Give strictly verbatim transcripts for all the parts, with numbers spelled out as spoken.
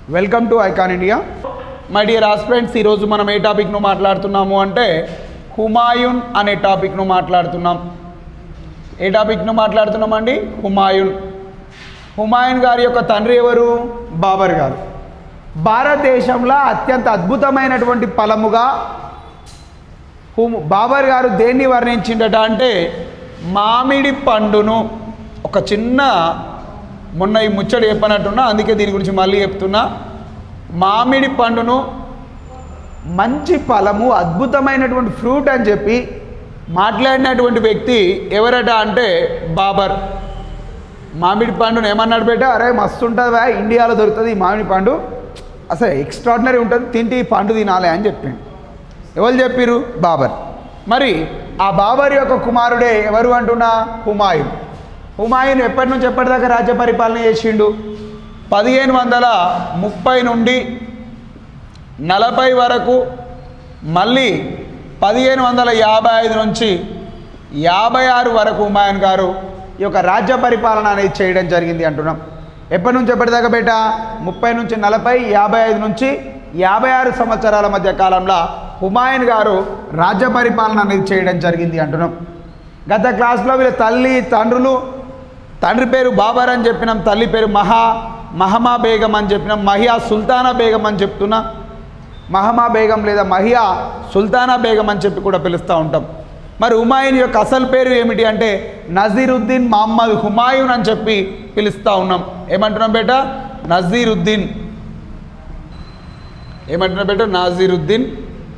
Welcome to icon India. My dear aspirants, ఈరోజు మనం ఏ టాపిక్ను మాట్లాడుతున్నాము అంటే హుమాయూన్ అనే టాపిక్ను మాట్లాడుతున్నాం. ఏ టాపిక్ను మాట్లాడుతున్నామండి? హుమాయూన్. హుమాయూన్ గారి యొక్క తండ్రి ఎవరు? బాబర్ గారు. భారతదేశంలో అత్యంత అద్భుతమైనటువంటి ఫలముగా హుమ్ బాబర్ గారు దేన్ని వర్ణించిండట అంటే మామిడి పండును. ఒక చిన్న మొన్న ఈ ముచ్చడి చెప్పనట్టున్నా, అందుకే దీని గురించి మళ్ళీ చెప్తున్నా. మామిడి పండును మంచి ఫలము, అద్భుతమైనటువంటి ఫ్రూట్ అని చెప్పి మాట్లాడినటువంటి వ్యక్తి ఎవరట అంటే బాబర్. మామిడి పండును ఏమన్నాడు బేట, అరే మస్తు ఉంటుందా, ఇండియాలో దొరుకుతుంది ఈ మామిడి పండు, అసలు ఎక్స్ట్రాడినరీ ఉంటుంది, తింటే ఈ పండు తినాలి అని చెప్పిండు. ఎవరు చెప్పిరు? బాబర్. మరి ఆ బాబర్ యొక్క కుమారుడే ఎవరు అంటున్నా? హుమాయూన్. హుమాయూన్ ఎప్పటి నుంచి ఎప్పటిదాకా రాజ్య పరిపాలన చేసిండు? పదిహేను వందల ముప్పై నుండి నలభై వరకు, మళ్ళీ పదిహేను వందల యాభై ఐదు నుంచి యాభై ఆరు వరకు హుమాయూన్ గారు ఈ యొక్క రాజ్య పరిపాలన అనేది చేయడం జరిగింది అంటున్నాం. ఎప్పటి నుంచి ఎప్పటిదాకా బేట? ముప్పై నుంచి నలభై, యాభై ఐదు నుంచి యాభై ఆరు సంవత్సరాల మధ్య కాలంలో హుమాయూన్ గారు రాజ్య పరిపాలన అనేది చేయడం జరిగింది అంటున్నాం. గత క్లాస్లో వీళ్ళ తల్లి తండ్రులు, తండ్రి పేరు బాబర్ అని చెప్పినాం, తల్లి పేరు మహా మహమా బేగం అని చెప్పినాం, మహియా సుల్తానా బేగం అని చెప్తున్నా. మహమా బేగం లేదా మహియా సుల్తానా బేగం అని చెప్పి కూడా పిలుస్తూ ఉంటాం. మరి హుమాయూన్ యొక్క అసలు పేరు ఏమిటి అంటే నజీరుద్దీన్ మహమ్మద్ హుమాయూన్ అని చెప్పి పిలుస్తూ ఉన్నాం. ఏమంటున్నాం బేట? నజీరుద్దీన్. ఏమంటున్నాం బేట? నజీరుద్దీన్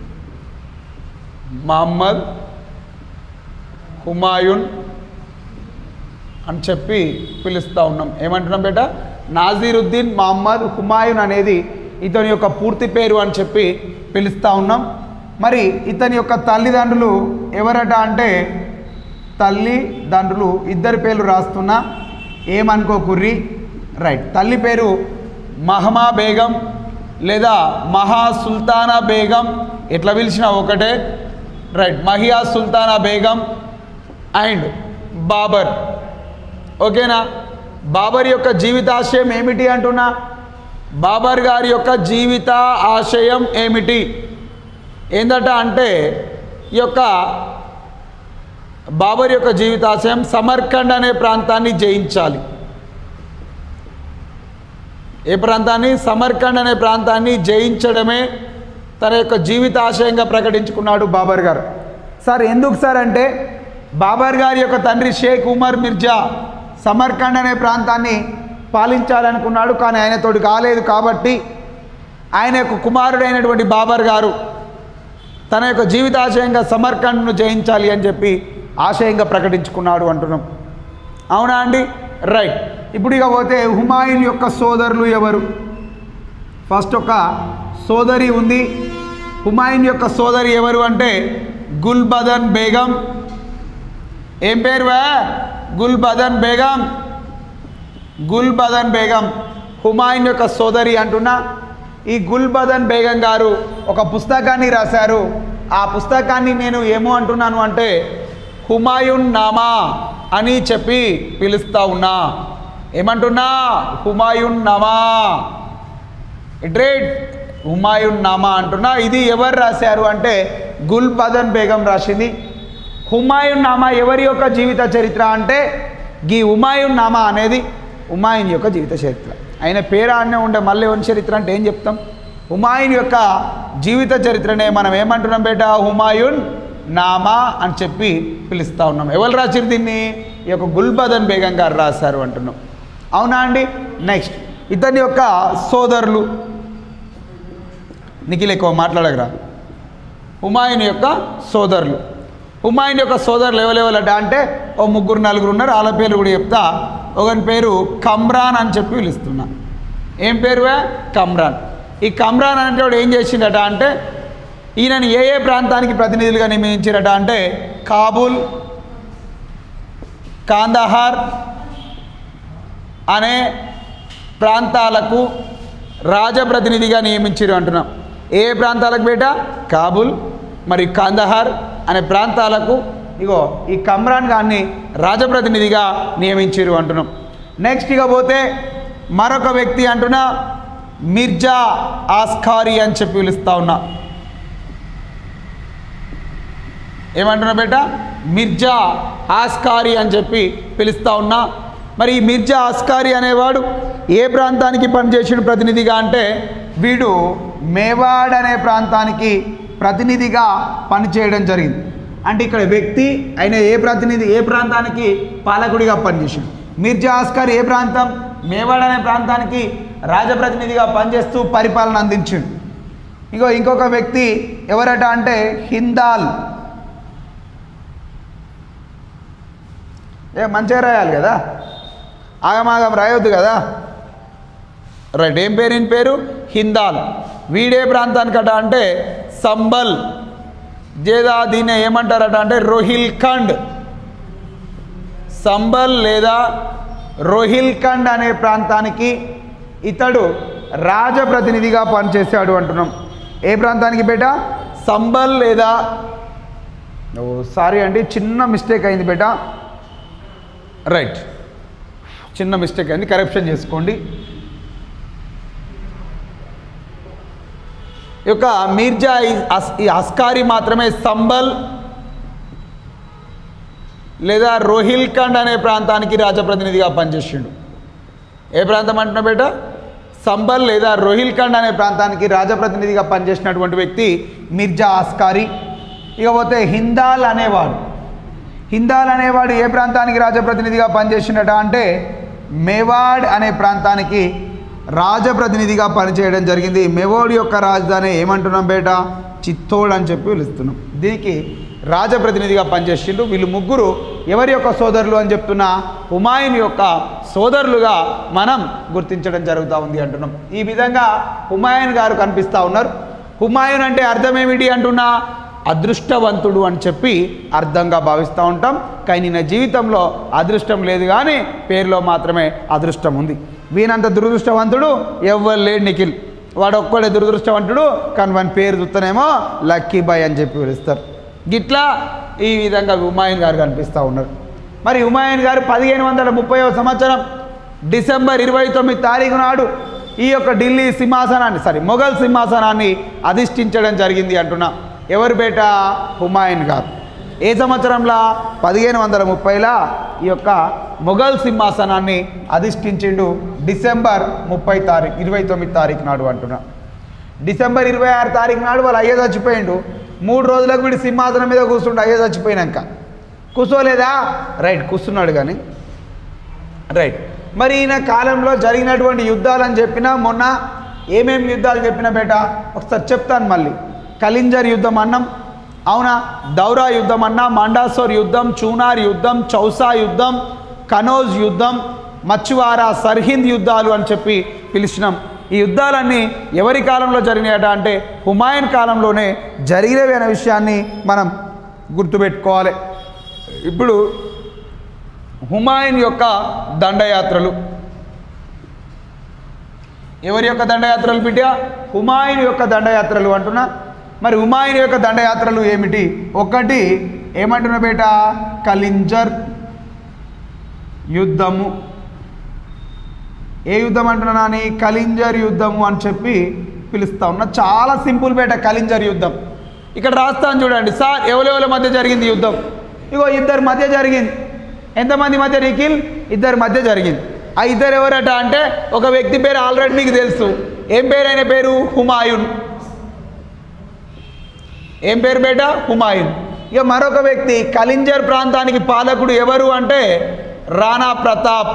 మహమ్మద్ హుమాయూన్ అని చెప్పి పిలుస్తూ ఉన్నాం. ఏమంటున్నాం బేట? నజీరుద్దీన్ మహమ్మద్ హుమాయూన్ అనేది ఇతని యొక్క పూర్తి పేరు అని చెప్పి పిలుస్తూ ఉన్నాం. మరి ఇతని యొక్క తల్లిదండ్రులు ఎవరట అంటే, తల్లిదండ్రులు ఇద్దరి పేర్లు రాస్తున్నా, ఏమనుకోకుర్రి. రైట్. తల్లి పేరు మహమా బేగం లేదా మహా సుల్తానా బేగం, ఎట్లా పిలిచినా ఒకటే. రైట్. మహియా సుల్తానా బేగం అండ్ బాబర్. ఓకేనా? బాబర్ యొక్క జీవితాశయం ఏమిటి అంటున్నా? బాబర్ గారి యొక్క జీవిత ఆశయం ఏమిటి ఏందట అంటే, ఈ యొక్క బాబర్ యొక్క జీవితాశయం సమర్కండ్ అనే ప్రాంతాన్ని జయించాలి. ఏ ప్రాంతాన్ని? సమర్కండ్ అనే ప్రాంతాన్ని జయించడమే తన యొక్క జీవితాశయంగా ప్రకటించుకున్నాడు బాబర్ గారు. సార్ ఎందుకు సార్ అంటే, బాబర్ గారి యొక్క తండ్రి షేక్ ఉమర్ మిర్జా సమర్కండ్ అనే ప్రాంతాన్ని పాలించాలనుకున్నాడు, కానీ ఆయనతోటి కాలేదు. కాబట్టి ఆయన యొక్క కుమారుడైనటువంటి బాబర్ గారు తన యొక్క జీవితాశయంగా సమర్కండ్ను జయించాలి అని చెప్పి ఆశయంగా ప్రకటించుకున్నాడు అంటున్నాం. అవునా అండి? రైట్. ఇప్పుడు ఇక పోతే హుమాయూన్ యొక్క సోదరులు ఎవరు? ఫస్ట్ ఒక సోదరి ఉంది. హుమాయూన్ యొక్క సోదరి ఎవరు అంటే గుల్బదన్ బేగం. ఏం పేరు వా? గుల్బదన్ బేగం. గుల్బదన్ బేగం హుమాయూన్ యొక్క సోదరి అంటున్నా. ఈ గుల్బదన్ బేగం గారు ఒక పుస్తకాన్ని రాశారు. ఆ పుస్తకాన్ని నేను ఏమో అంటున్నాను అంటే హుమాయూన్ నామా అని చెప్పి పిలుస్తూ ఉన్నా. ఏమంటున్నా? హుమాయూన్ నామా. ఇట్రేట్ హుమాయూన్ నామా అంటున్నా. ఇది ఎవరు రాశారు అంటే గుల్బదన్ బేగం రాసింది. హుమాయూన్ నామా ఎవరి యొక్క జీవిత చరిత్ర అంటే, గీ హుమాయూన్ నామా అనేది హుమాయూన్ యొక్క జీవిత చరిత్ర. ఆయన పేరు అనే ఉండే మళ్ళీ ఎవరి చరిత్ర అంటే ఏం చెప్తాం? హుమాయూన్ యొక్క జీవిత చరిత్రనే మనం ఏమంటున్నాం బేట? హుమాయూన్ నామా అని చెప్పి పిలుస్తూ ఉన్నాం. ఎవరు రాసిరు దీన్ని? ఈ యొక్క గుల్బదన్ బేగం గారు రాశారు అంటున్నాం. అవునా అండి? నెక్స్ట్ ఇతని యొక్క సోదరులు. నిఖిల్ ఎక్కువ మాట్లాడగరా. హుమాయూన్ యొక్క సోదరులు. హుమాయూన్ యొక్క సోదరులు ఎవరెవరట అంటే ఓ ముగ్గురు నలుగురు ఉన్నారు. వాళ్ళ పేర్లు కూడా చెప్తా. ఒకని పేరు కమ్రాన్ అని చెప్పి పిలుస్తున్నా. ఏం పేరు? కమ్రాన్. ఈ కమ్రాన్ అనేవాడు ఏం చేసిండట అంటే, ఈయనని ఏ ఏ ప్రాంతానికి ప్రతినిధులుగా నియమించారట అంటే కాబూల్, కాందహార్ అనే ప్రాంతాలకు రాజప్రతినిధిగా నియమించారు అంటున్నాం. ఏ ప్రాంతాలకు బేట? కాబూల్ మరి కాందహార్ అనే ప్రాంతాలకు ఇగో ఈ కమ్రాన్ గారిని రాజప్రతినిధిగా నియమించారు అంటున్నాం. నెక్స్ట్ ఇక పోతే మరొక వ్యక్తి అంటున్నా మిర్జా ఆస్కారీ అని చెప్పి పిలుస్తా ఉన్నా. ఏమంటున్నా బేట? మిర్జా ఆస్కారీ అని చెప్పి పిలుస్తా ఉన్నా. మరి ఈ మిర్జా ఆస్కారీ అనేవాడు ఏ ప్రాంతానికి పనిచేసిన ప్రతినిధిగా అంటే వీడు మేవాడ్ అనే ప్రాంతానికి ప్రతినిధిగా పనిచేయడం జరిగింది. అంటే ఇక్కడ వ్యక్తి ఆయన ఏ ప్రతినిధి ఏ ప్రాంతానికి పాలకుడిగా పనిచేసాడు. మిర్జా ఆస్కారీ ఏ ప్రాంతం? మేవాడ్ అనే ప్రాంతానికి రాజప్రతినిధిగా పనిచేస్తూ పరిపాలన అందించాడు. ఇంకో ఇంకొక వ్యక్తి ఎవరట అంటే హిందాల్. ఏ మంచిగా రాయాలి కదా, ఆగమాగం రాయొద్దు కదా. రైట్. ఏం పేరు? ఈయన పేరు హిందాల్. వీడే ప్రాంతానికట అంటే సంబల్ లేదా దీన్ని ఏమంటారట అంటే రోహిల్ఖండ్. సంబల్ లేదా రోహిల్ఖండ్ అనే ప్రాంతానికి ఇతడు రాజప్రతినిధిగా పనిచేశాడు అంటున్నాం. ఏ ప్రాంతానికి బేట? సంబల్ లేదా ఓ సారీ అండి చిన్న మిస్టేక్ అయింది బేట. రైట్, చిన్న మిస్టేక్ అయింది, కరెక్షన్ చేసుకోండి. ఈ యొక్క మిర్జా ఈ అస్కారీ మాత్రమే సంబల్ లేదా రోహిల్ఖండ్ అనే ప్రాంతానికి రాజప్రతినిధిగా పనిచేసిండు. ఏ ప్రాంతం అంటున్నా బేట? సంబల్ లేదా రోహిల్ఖండ్ అనే ప్రాంతానికి రాజప్రతినిధిగా పనిచేసినటువంటి వ్యక్తి మిర్జా ఆస్కారీ. ఇకపోతే హిందాల్ అనేవాడు హిందాల్ అనేవాడు ఏ ప్రాంతానికి రాజప్రతినిధిగా పనిచేసినట అంటే మేవాడ్ అనే ప్రాంతానికి రాజప్రతినిధిగా పనిచేయడం జరిగింది. మేవాడ్ యొక్క రాజధాని ఏమంటున్నాం బేట? చిత్తోడ్ అని చెప్పి పిలుస్తున్నాం. దీనికి రాజప్రతినిధిగా పనిచేసిండు. వీళ్ళు ముగ్గురు ఎవరి యొక్క సోదరులు అని చెప్తున్నా హుమాయూన్ యొక్క సోదరులుగా మనం గుర్తించడం జరుగుతూ ఉంది అంటున్నాం. ఈ విధంగా హుమాయూన్ గారు కనిపిస్తూ ఉన్నారు. హుమాయూన్ అంటే అర్థం ఏమిటి అంటున్నా? అదృష్టవంతుడు అని చెప్పి అర్థంగా భావిస్తూ ఉంటాం. కానీ నా జీవితంలో అదృష్టం లేదు కానీ పేరులో మాత్రమే అదృష్టం ఉంది. వీనంత దురదృష్టవంతుడు ఎవ్వరు లేడు నిఖిల్. వాడు ఒక్కడే దురదృష్టవంతుడు కానీ వాని పేరు చూస్తేనేమో లక్కీ బాయ్ అని చెప్పి పిలుస్తారు. గిట్లా ఈ విధంగా హుమాయూన్ గారు కనిపిస్తూ ఉన్నారు. మరి హుమాయూన్ గారు పదిహేను వందల ముప్పై సంవత్సరం డిసెంబర్ ఇరవై తొమ్మిది తారీఖు నాడు ఈ యొక్క ఢిల్లీ సింహాసనాన్ని సారీ మొఘల్ సింహాసనాన్ని అధిష్ఠించడం జరిగింది అంటున్నా. ఎవరు బేట? హుమాయూన్ గారు. ఏ సంవత్సరంలో? పదిహేను వందల ముప్పైలా ఈ యొక్క మొఘల్ సింహాసనాన్ని అధిష్ఠించిండు. డిసెంబర్ ముప్పై తారీఖు ఇరవై తొమ్మిది తారీఖు నాడు అంటున్నా. డిసెంబర్ ఇరవై ఆరు తారీఖు నాడు వాళ్ళు అయ్యే చచ్చిపోయిండు. మూడు రోజులకు వీడి సింహాసనం మీద కూర్చుండు. అయ్యే చచ్చిపోయినాక కూర్చోలేదా? రైట్, కూర్చున్నాడు కానీ రైట్. మరి ఈయన కాలంలో జరిగినటువంటి యుద్ధాలని చెప్పినా మొన్న ఏమేమి యుద్ధాలు చెప్పినా బేట ఒకసారి చెప్తాను మళ్ళీ. కలింజర్ యుద్ధం అన్నాం, అవునా? దౌరా యుద్ధం అన్నా, మండాసోర్ యుద్ధం, చూనార్ యుద్ధం, చౌసా యుద్ధం, కనోజ్ యుద్ధం, మచ్చువారా సర్హింద్ యుద్ధాలు అని చెప్పి పిలిచినాం. ఈ యుద్ధాలన్నీ ఎవరి కాలంలో జరిగినాయట అంటే హుమాయూన్ కాలంలోనే జరిగినవి అనే విషయాన్ని మనం గుర్తుపెట్టుకోవాలి. ఇప్పుడు హుమాయూన్ యొక్క దండయాత్రలు. ఎవరి యొక్క దండయాత్రలు బిడ్డ? హుమాయూన్ యొక్క దండయాత్రలు అంటున్నా. మరి హుమాయూన్ యొక్క దండయాత్రలు ఏమిటి? ఒకటి ఏమంటున్నా బేట? కలింజర్ యుద్ధము. ఏ యుద్ధం అంటున్నా నాని? కలింజర్ యుద్ధము అని చెప్పి పిలుస్తా ఉన్నా. చాలా సింపుల్ బేట కలింజర్ యుద్ధం. ఇక్కడ రాస్తాను చూడండి సార్. ఎవరెవరి మధ్య జరిగింది యుద్ధం? ఇగో ఇద్దరి మధ్య జరిగింది. ఎంతమంది మధ్య నిఖిల్? ఇద్దరి మధ్య జరిగింది. ఆ ఇద్దరు ఎవరట అంటే ఒక వ్యక్తి పేరు ఆల్రెడీ మీకు తెలుసు. ఏం పేరు? ఆయన పేరు హుమాయూన్. ఏం పేరు బేట? హుమాయూన్. ఇక మరొక వ్యక్తి కలింజర్ ప్రాంతానికి పాలకుడు ఎవరు అంటే రాణా ప్రతాప్.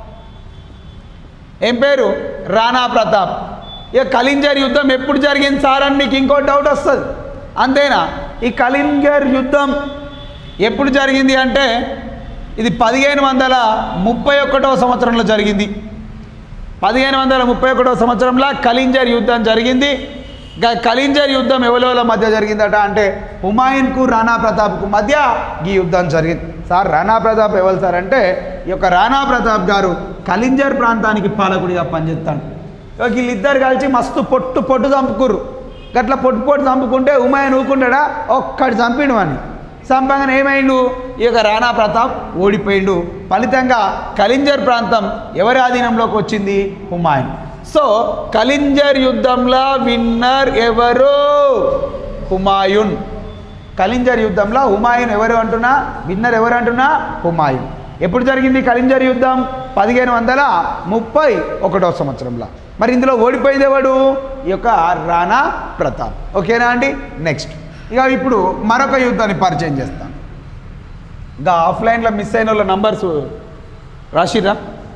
ఏం పేరు? రాణా ప్రతాప్. ఇక కలింజర్ యుద్ధం ఎప్పుడు జరిగింది సార్ అని మీకు ఇంకో డౌట్ వస్తుంది, అంతేనా? ఈ కలింజర్ యుద్ధం ఎప్పుడు జరిగింది అంటే ఇది పదిహేను వందల ముప్పై ఒకటవ సంవత్సరంలో జరిగింది. పదిహేను వందల ముప్పై ఒకటవ సంవత్సరంలో కలింజర్ యుద్ధం జరిగింది. కలింజర్ యుద్ధం ఎవరెవరి మధ్య జరిగిందట అంటే హుమాయూన్కు రాణా ప్రతాప్కు మధ్య ఈ యుద్ధం జరిగింది. సార్ రాణా ప్రతాప్ ఎవరు సార్ అంటే ఈ యొక్క రాణా ప్రతాప్ గారు కలింజర్ ప్రాంతానికి పాలకుడిగా పనిచేస్తాడు. వీళ్ళిద్దరు కలిసి మస్తు పొట్టు పొట్టు చంపుకుర్రు. గట్లా పొట్టు పొట్టు చంపుకుంటే హుమాయూన్ ఊరుకుంటాడా? ఒక్కటి చంపిండు అని. చంపగానే ఏమైండు? ఈ యొక్క రాణా ప్రతాప్ ఓడిపోయిండు. ఫలితంగా కలింజర్ ప్రాంతం ఎవరి ఆధీనంలోకి వచ్చింది? హుమాయూన్. సో కలింజర్ యుద్ధంలో విన్నర్ ఎవరు? హుమాయూన్. కలింజర్ యుద్ధంలో హుమాయూన్ ఎవరు అంటున్నా, విన్నర్ ఎవరు అంటున్నా? హుమాయూన్. ఎప్పుడు జరిగింది కలింజర్ యుద్ధం? పదిహేను వందల ముప్పై ఒకటో సంవత్సరంలో. మరి ఇందులో ఓడిపోయింది ఎవడు? ఈ యొక్క రాణా ప్రతాప్. ఓకేనా అండి? నెక్స్ట్ ఇక ఇప్పుడు మరొక యుద్ధాన్ని పరిచయం చేస్తాను. ఇంకా ఆఫ్లైన్లో మిస్ అయిన వాళ్ళ నంబర్స్ రాసిరా.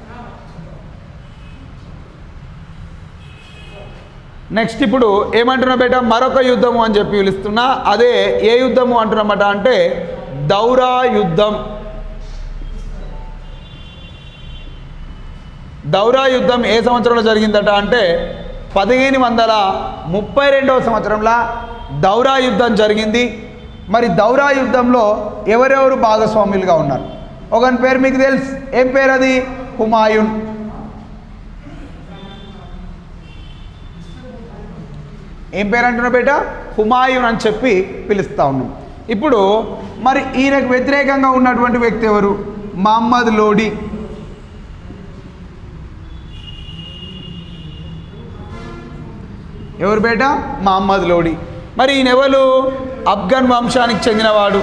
నెక్స్ట్ ఇప్పుడు ఏమంటున్నా బేట, మరొక యుద్ధము అని చెప్పి పిలుస్తున్నా. అదే ఏ యుద్ధము అంటున్నమాట అంటే దౌరా యుద్ధం. దౌరా యుద్ధం ఏ సంవత్సరంలో జరిగిందట అంటే పదిహేను వందల ముప్పై రెండవ సంవత్సరంలో దౌరా యుద్ధం జరిగింది. మరి దౌరా యుద్ధంలో ఎవరెవరు భాగస్వాములుగా ఉన్నారు? ఒకని పేరు మీకు తెలుసు, ఏం పేరు అది? హుమాయూన్. ఏం పేరు అంటున్నా బేట? హుమాయూన్ అని చెప్పి పిలుస్తూ ఉన్నాం. ఇప్పుడు మరి ఈయనకు వ్యతిరేకంగా ఉన్నటువంటి వ్యక్తి ఎవరు? మహమ్మద్ లోడి. ఎవరు బేట? మహమ్మద్ లోడి. మరి ఈయన ఎవరు? అఫ్ఘన్ వంశానికి చెందినవాడు.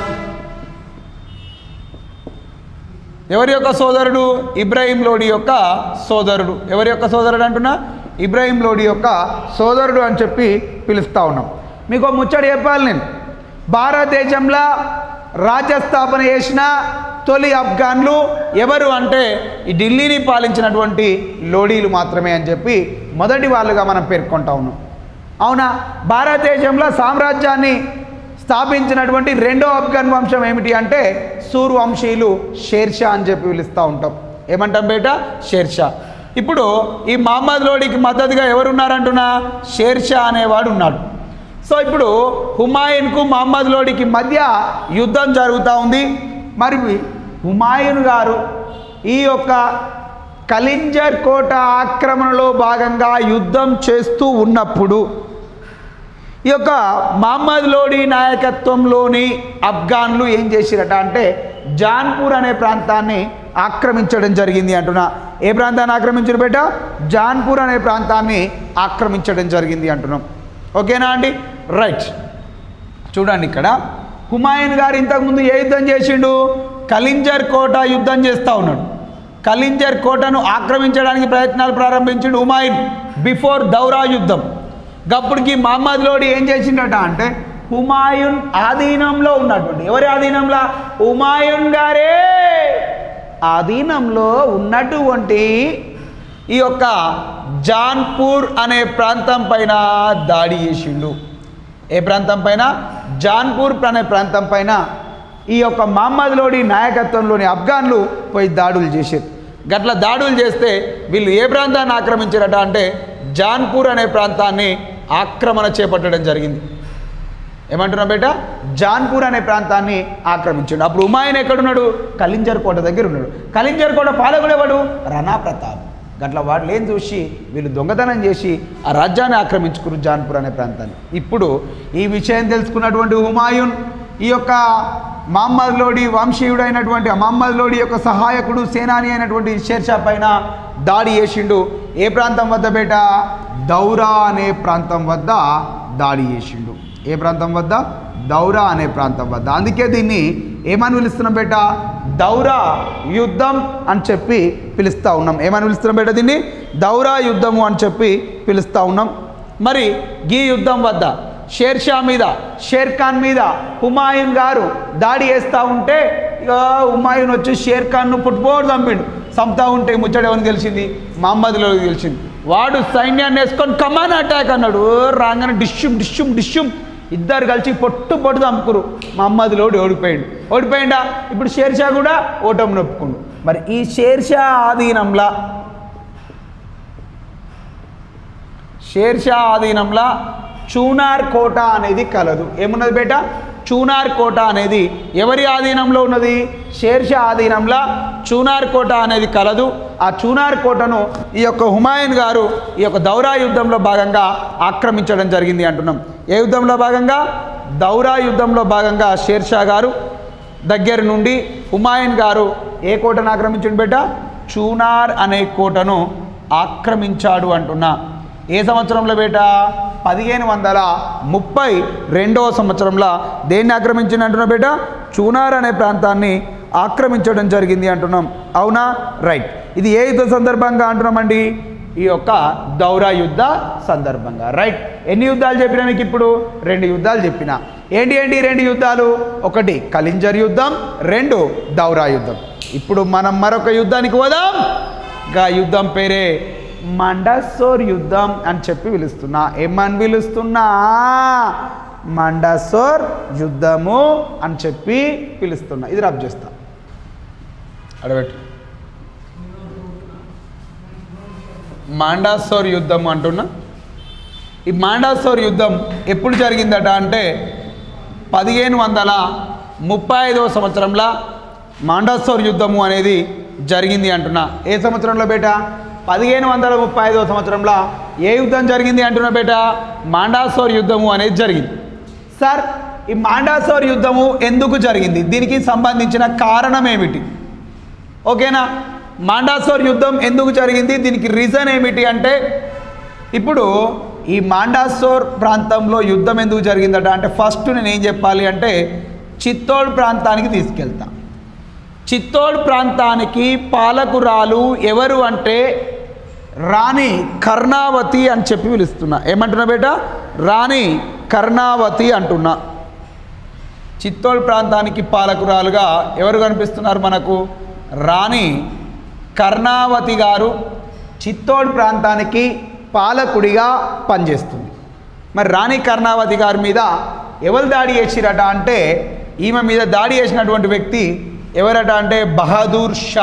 ఎవరి యొక్క సోదరుడు? ఇబ్రాహీం లోడి యొక్క సోదరుడు. ఎవరి యొక్క సోదరుడు అంటున్నా? ఇబ్రాహీం లోడి యొక్క సోదరుడు అని చెప్పి పిలుస్తూ ఉన్నాం. మీకు ముచ్చట చెప్పాలి నేను. భారతదేశంలో రాజ్యస్థాపన చేసిన తొలి అఫ్ఘన్లు ఎవరు అంటే ఈ ఢిల్లీని పాలించినటువంటి లోడీలు మాత్రమే అని చెప్పి మొదటి వాళ్ళుగా మనం పేర్కొంటా ఉన్నాం. అవునా? భారతదేశంలో సామ్రాజ్యాన్ని స్థాపించినటువంటి రెండో అఫ్ఘన్ వంశం ఏమిటి అంటే సూర్వంశీయులు, షేర్షా అని చెప్పి పిలుస్తూ ఉంటాం. ఏమంటాం బేట? షేర్షా. ఇప్పుడు ఈ మహమ్మద్ లోడికి మద్దతుగా ఎవరున్నారంటున్నా? షేర్షా అనేవాడు ఉన్నాడు. సో ఇప్పుడు హుమాయూన్కు మహమ్మద్ లోడికి మధ్య యుద్ధం జరుగుతూ ఉంది. మరి హుమాయూన్ గారు ఈ యొక్క కలింజర్ కోట ఆక్రమణలో భాగంగా యుద్ధం చేస్తూ ఉన్నప్పుడు ఈ యొక్క మహమ్మద్ లోడి నాయకత్వంలోని అఫ్ఘన్లు ఏం చేసిరట అంటే జాన్పూర్ అనే ప్రాంతాన్ని ఆక్రమించడం జరిగింది అంటున్నా. ఏ ప్రాంతాన్ని ఆక్రమించారు బేట? జాన్పూర్ అనే ప్రాంతాన్ని ఆక్రమించడం జరిగింది అంటున్నాం. ఓకేనా అండి? రైట్. చూడండి, ఇక్కడ హుమాయూన్ గారు ఇంతకుముందు ఏ యుద్ధం చేసిండు? కలింజర్ కోట యుద్ధం చేస్తూ ఉన్నాడు. కలింజర్ కోటను ఆక్రమించడానికి ప్రయత్నాలు ప్రారంభించిండు హుమాయూన్ బిఫోర్ దౌరా యుద్ధం. గప్పుడికి మహమ్మద్ లోడి ఏం చేసిండట అంటే హుమాయూన్ ఆధీనంలో ఉన్నటువంటి, ఎవరి ఆధీనంలో? హుమాయూన్ గారే ఆధీనంలో ఉన్నటువంటి ఈ యొక్క జాన్పూర్ అనే ప్రాంతం పైన దాడి చేసిండు. ఏ ప్రాంతం పైన? జాన్పూర్ అనే ప్రాంతం పైన ఈ యొక్క మహమ్మద్ లోడి నాయకత్వంలోని అఫ్ఘన్లు పోయి దాడులు చేశారు. గట్ల దాడులు చేస్తే వీళ్ళు ఏ ప్రాంతాన్ని ఆక్రమించారట అంటే జాన్పూర్ అనే ప్రాంతాన్ని ఆక్రమణ చేపట్టడం జరిగింది. ఏమంటున్నా బేట? జాన్పూర్ అనే ప్రాంతాన్ని ఆక్రమించాడు. అప్పుడు హుమాయూన్ ఎక్కడున్నాడు? కలింజర్ కోట దగ్గర ఉన్నాడు. కలింజర్ కోట పాలకుడు ఎవడు? రాణా ప్రతాప్. గట్ల వాళ్ళు ఏం చూసి వీళ్ళు దొంగతనం చేసి ఆ రాజ్యాన్ని ఆక్రమించుకున్నారు, జాన్పూర్ అనే ప్రాంతాన్ని. ఇప్పుడు ఈ విషయం తెలుసుకున్నటువంటి హుమాయూన్ ఈ యొక్క మహమ్మద్ లోడి వంశీయుడైనటువంటి మహమ్మద్ లోడి యొక్క సహాయకుడు, సేనాని అయినటువంటి షేర్షా పైన దాడి చేసిండు. ఏ ప్రాంతం వద్ద బేట? దౌరా అనే ప్రాంతం వద్ద దాడి చేసిండు. ఏ ప్రాంతం వద్ద? దౌరా అనే ప్రాంతం వద్ద. అందుకే దీన్ని ఏమని పిలుస్తున్నాం బేట? దౌరా యుద్ధం అని చెప్పి పిలుస్తూ ఉన్నాం. ఏమని పిలుస్తున్నాం బేట? దీన్ని దౌరా యుద్ధము అని చెప్పి పిలుస్తూ ఉన్నాం. మరి ఈ యుద్ధం వద్ద షేర్షా మీద, షేర్ ఖాన్ మీద హుమాయూన్ గారు దాడి చేస్తూ ఉంటే ఇక హుమాయూన్ వచ్చి షేర్ ఖాన్ను పుట్టుపోడు చంపిండు. చంపుతా ఉంటే ముచ్చట ఎవరిని గెలిచింది? మహమ్మద్ లోడి గెలిచింది. వాడు సైన్యాన్ని వేసుకొని కమాన్ అటాక్ అన్నాడు. రాగానే డిష్యూమ్ డిష్యూమ్ డిష్యూమ్ ఇద్దరు కలిసి పొట్టు పొట్టు చంపుకురు. మహమ్మద్ లోడి ఓడిపోయాడు. ఓడిపోయిందా? ఇప్పుడు షేర్షా కూడా ఓటమి నొప్పుకుండు. మరి ఈ షేర్షా ఆధీనంలా షేర్షా ఆధీనంలా చూనార్ కోట అనేది కలదు. ఏమున్నది బేట? చూనార్ కోట అనేది ఎవరి ఆధీనంలో ఉన్నది? షేర్షా ఆధీనంలో చూనార్ కోట అనేది కలదు. ఆ చూనార్ కోటను ఈ యొక్క హుమాయూన్ గారు ఈ యొక్క దౌరా యుద్ధంలో భాగంగా ఆక్రమించడం జరిగింది అంటున్నాం. ఏ యుద్ధంలో భాగంగా? దౌరా యుద్ధంలో భాగంగా షేర్షా గారు దగ్గర నుండి హుమాయూన్ గారు ఏ కోటను ఆక్రమించండి బేట? చూనార్ అనే కోటను ఆక్రమించాడు అంటున్నా. ఏ సంవత్సరంలో బేట? పదిహేను వందల ముప్పై రెండవ సంవత్సరంలో దేన్ని ఆక్రమించింది అంటున్నా బేట? చూనార్ అనే ప్రాంతాన్ని ఆక్రమించడం జరిగింది అంటున్నాం. అవునా? రైట్. ఇది ఏ యుద్ధ సందర్భంగా అంటున్నామండి? ఈ యొక్క దౌరా యుద్ధ సందర్భంగా. రైట్. ఎన్ని యుద్ధాలు చెప్పినా మీకు ఇప్పుడు? రెండు యుద్ధాలు చెప్పిన. ఏంటి ఏంటి రెండు యుద్ధాలు? ఒకటి కలింజర్ యుద్ధం, రెండు దౌరా యుద్ధం. ఇప్పుడు మనం మరొక యుద్ధానికి పోదాం. గా యుద్ధం పేరే మండసోర్ యుద్ధం అని చెప్పి పిలుస్తున్నా. ఏమని పిలుస్తున్నా? మండసోర్ యుద్ధము అని చెప్పి పిలుస్తున్నా. ఇది రబ్ చేస్తా, అడబెట్టు. మండసోర్ యుద్ధం అంటున్నా. ఈ మండసోర్ యుద్ధం ఎప్పుడు జరిగిందట అంటే పదిహేను వందల ముప్పై ఐదవ సంవత్సరంలో మండసోర్ యుద్ధము అనేది జరిగింది అంటున్నా. ఏ సంవత్సరంలో బేట? పదిహేను వందల ముప్పై ఐదవ సంవత్సరంలో ఏ యుద్ధం జరిగింది అంటున్నా బేట? మండసోర్ యుద్ధము అనేది జరిగింది. సార్, ఈ మండసోర్ యుద్ధము ఎందుకు జరిగింది? దీనికి సంబంధించిన కారణం ఏమిటి? ఓకేనా? మండసోర్ యుద్ధం ఎందుకు జరిగింది, దీనికి రీజన్ ఏమిటి అంటే, ఇప్పుడు ఈ మండసోర్ ప్రాంతంలో యుద్ధం ఎందుకు జరిగిందట అంటే ఫస్ట్ నేను ఏం చెప్పాలి అంటే చిత్తోడ్ ప్రాంతానికి తీసుకెళ్తా. చిత్తోడ్ ప్రాంతానికి పాలకురాలు ఎవరు అంటే రాణి కర్ణావతి అని చెప్పి పిలుస్తున్నా. ఏమంటున్నా బేట? రాణి కర్ణావతి అంటున్నా. చిత్తోడ్ ప్రాంతానికి పాలకురాలుగా ఎవరు కనిపిస్తున్నారు మనకు? రాణి కర్ణావతి గారు చిత్తోడ్ ప్రాంతానికి పాలకుడిగా పనిచేస్తుంది. మరి రాణి కర్ణావతి గారి మీద ఎవరు దాడి చేసిరట అంటే ఈమె మీద దాడి చేసినటువంటి వ్యక్తి ఎవరట అంటే బహదూర్ షా.